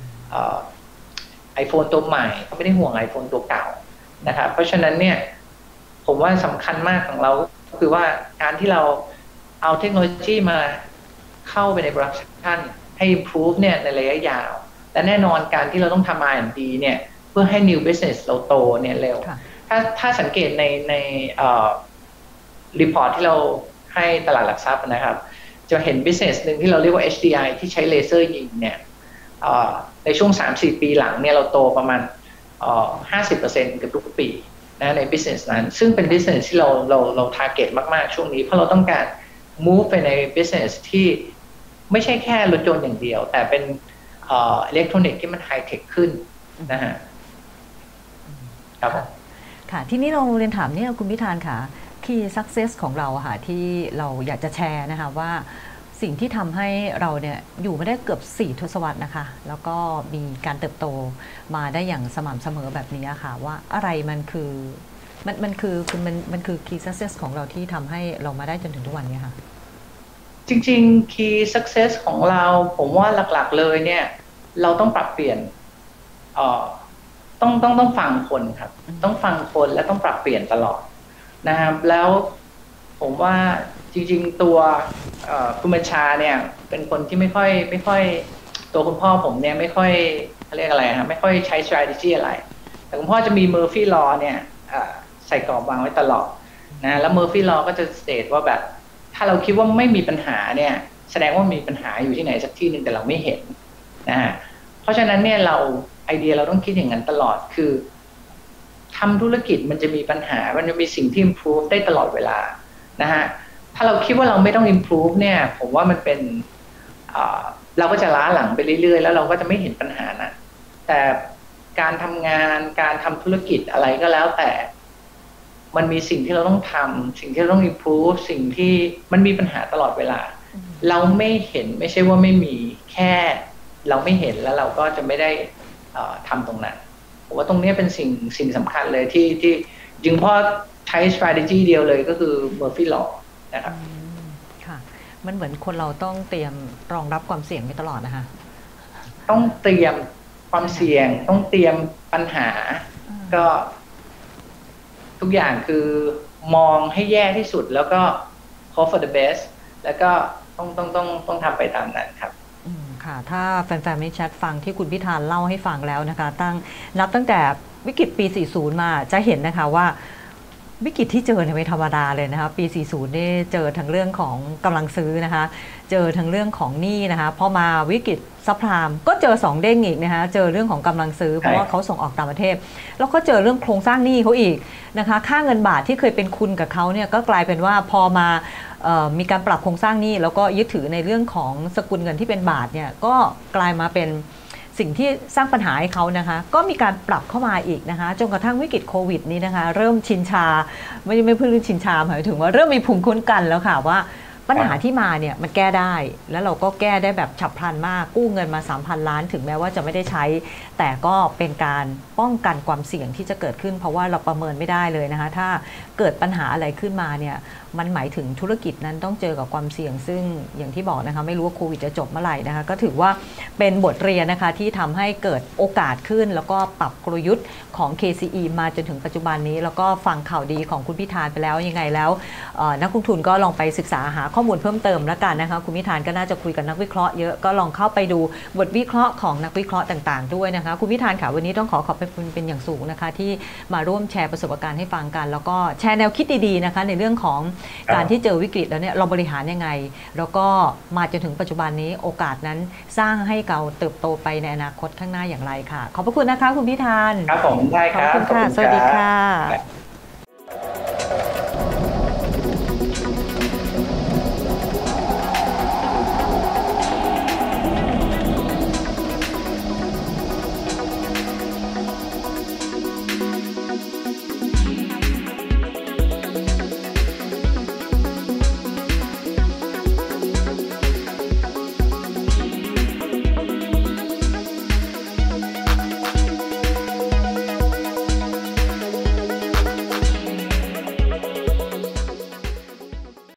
iPhone ตัวใหม่เขาไม่ได้ห่วง iPhone ตัวเก่านะครับเพราะฉะนั้นเนี่ยผมว่าสำคัญมากของเราก็คือว่าการที่เราเอาเทคโนโลยีมาเข้าไปใน production ให้ improve เนี่ยในระยะยาวและแน่นอนการที่เราต้องทำ R&D เนี่ยเพื่อให้ new business เราโตเนี่ยเร็วถ้าสังเกตในreport ที่เราให้ตลาดหลักทรัพย์นะครับจะเห็น business หนึ่งที่เราเรียกว่า HDI ที่ใช้เลเซอร์ยิงเนี่ยในช่วง 3-4 ปีหลังเนี่ยเราโตประมาณ50% เกือบทุกปีนะใน business นั้นซึ่งเป็น business ที่เรา target มากๆช่วงนี้เพราะเราต้องการ move ไปใน business ที่ไม่ใช่แค่รถยนต์อย่างเดียวแต่เป็นอิเล็กทรอนิกส์ที่มันไฮเทคขึ้นนะฮะครับค่ะที่นี้เราเรียนถามเนี่ยคุณพิธานค่ะ key success ของเราค่ะที่เราอยากจะแชร์นะคะว่าสิ่งที่ทำให้เราเนี่ยอยู่มาได้เกือบ4 ทศวรรษนะคะแล้วก็มีการเติบโตมาได้อย่างสม่ำเสมอแบบนี้ค่ะว่าอะไรมันคือมันคือ key success ของเราที่ทำให้เรามาได้จนถึงทุกวันนี้ค่ะจริงๆ key success ของเราผมว่าหลักๆเลยเนี่ยเราต้องปรับเปลี่ยนต้องฟังคนครับต้องฟังคนและต้องปรับเปลี่ยนตลอดนะครับแล้วผมว่าจริงๆตัวคุณบัญชาเนี่ยเป็นคนที่ไม่ค่อยตัวคุณพ่อผมเนี่ยไม่ค่อยเรียกอะไรครับไม่ค่อยใช้ strategy อะไรแต่คุณพ่อจะมี Murphy Law เนี่ยใส่กรอบวางไว้ตลอดนะแล้ว Murphy Law ก็จะสเตทว่าแบบถ้าเราคิดว่าไม่มีปัญหาเนี่ยแสดงว่ามีปัญหาอยู่ที่ไหนสักที่หนึ่งแต่เราไม่เห็นนะฮะเพราะฉะนั้นเนี่ยไอเดียเราต้องคิดอย่างนั้นตลอดคือทำธุรกิจมันจะมีปัญหามันจะมีสิ่งที่ improve ได้ตลอดเวลานะฮะถ้าเราคิดว่าเราไม่ต้อง improve เนี่ยผมว่ามันเป็นเราก็จะล้าหลังไปเรื่อยๆแล้วเราก็จะไม่เห็นปัญหานะแต่การทำงานการทำธุรกิจอะไรก็แล้วแต่มันมีสิ่งที่เราต้องทำสิ่งที่เราต้อง improve สิ่งที่มันมีปัญหาตลอดเวลาเราไม่เห็นไม่ใช่ว่าไม่มีแค่เราไม่เห็นแล้วเราก็จะไม่ได้ทำตรงนั้นผมว่าตรงนี้เป็นสิ่งสำคัญเลยที่จึงพอใช้ strategy เดียวเลยก็คือ Murphy Law นะครับค่ะมันเหมือนคนเราต้องเตรียมรองรับความเสี่ยงไว้ตลอดนะคะต้องเตรียมความเสี่ยงต้องเตรียมปัญหาก็ทุกอย่างคือมองให้แย่ที่สุดแล้วก็ hope for the best แล้วก็ต้องทำไปตามนั้นครับค่ะถ้าแฟนๆไม่ชัดฟังที่คุณพิธานเล่าให้ฟังแล้วนะคะนับตั้งแต่วิกฤตปี 40 มาจะเห็นนะคะว่าวิกฤตที่เจอเนี่ยไม่ธรรมดาเลยนะคะปี 40 นี่เจอทั้งเรื่องของกำลังซื้อนะคะเจอทั้งเรื่องของหนี้นะคะพอมาวิกฤตซับพลามก็เจอ2เด้งอีกนะคะเจอเรื่องของกำลังซื้อเพราะว่าเขาส่งออกต่างประเทศแล้วก็เจอเรื่องโครงสร้างหนี้เขาอีกนะคะค่าเงินบาทที่เคยเป็นคุณกับเขาเนี่ยก็กลายเป็นว่าพอมามีการปรับโครงสร้างหนี้แล้วก็ยึดถือในเรื่องของสกุลเงินที่เป็นบาทเนี่ยก็กลายมาเป็นสิ่งที่สร้างปัญหาให้เขานะคะก็มีการปรับเข้ามาอีกนะคะจนกระทั่งวิกฤตโควิดนี้นะคะเริ่มชินชาไม่เพิ่งชินชาหมายถึงว่าเริ่มมีภูมิคุ้มกันแล้วค่ะว่าปัญหาที่มาเนี่ยมันแก้ได้แล้วเราก็แก้ได้แบบฉับพลันมากกู้เงินมา 3,000 ล้านถึงแม้ว่าจะไม่ได้ใช้แต่ก็เป็นการป้องกันความเสี่ยงที่จะเกิดขึ้นเพราะว่าเราประเมินไม่ได้เลยนะคะถ้าเกิดปัญหาอะไรขึ้นมาเนี่ยมันหมายถึงธุรกิจนั้นต้องเจอกับความเสี่ยงซึ่งอย่างที่บอกนะคะไม่รู้ว่าโควิดจะจบเมื่อไหร่นะคะก็ถือว่าเป็นบทเรียนนะคะที่ทำให้เกิดโอกาสขึ้นแล้วก็ปรับกลยุทธ์ของ KCE มาจนถึงปัจจุบันนี้แล้วก็ฟังข่าวดีของคุณพิธานไปแล้วยังไงแล้วนักลงทุนก็ลองไปศึกษาหาข้อมูลเพิ่มเติมแล้วกันนะคะคุณพิธานก็น่าจะคุยกับนักวิเคราะห์เยอะก็ลองเข้าไปดูบทวิเคราะห์ของนักวิเคราะห์ต่างๆด้วยนะคะคุณพิธานค่ะวันนี้ต้องขอบคุณเป็นอย่างสูงนะคะที่มาร่วมแชร์ประสบการณ์ให้ฟังกันแล้วก็แชร์แนวคิดดีๆนะคะในเรื่องของการที่เจอวิกฤตแล้วเนี่ยเราบริหารยังไงแล้วก็มาจนถึงปัจจุบันนี้โอกาสนั้นสร้างให้เราเติบโตไปในอนาคตข้างหน้าอย่างไรค่ะขอบพระคุณนะคะคุณพิธานครับผมได้ครับขอบคุณค่ะสวัสดีค่ะ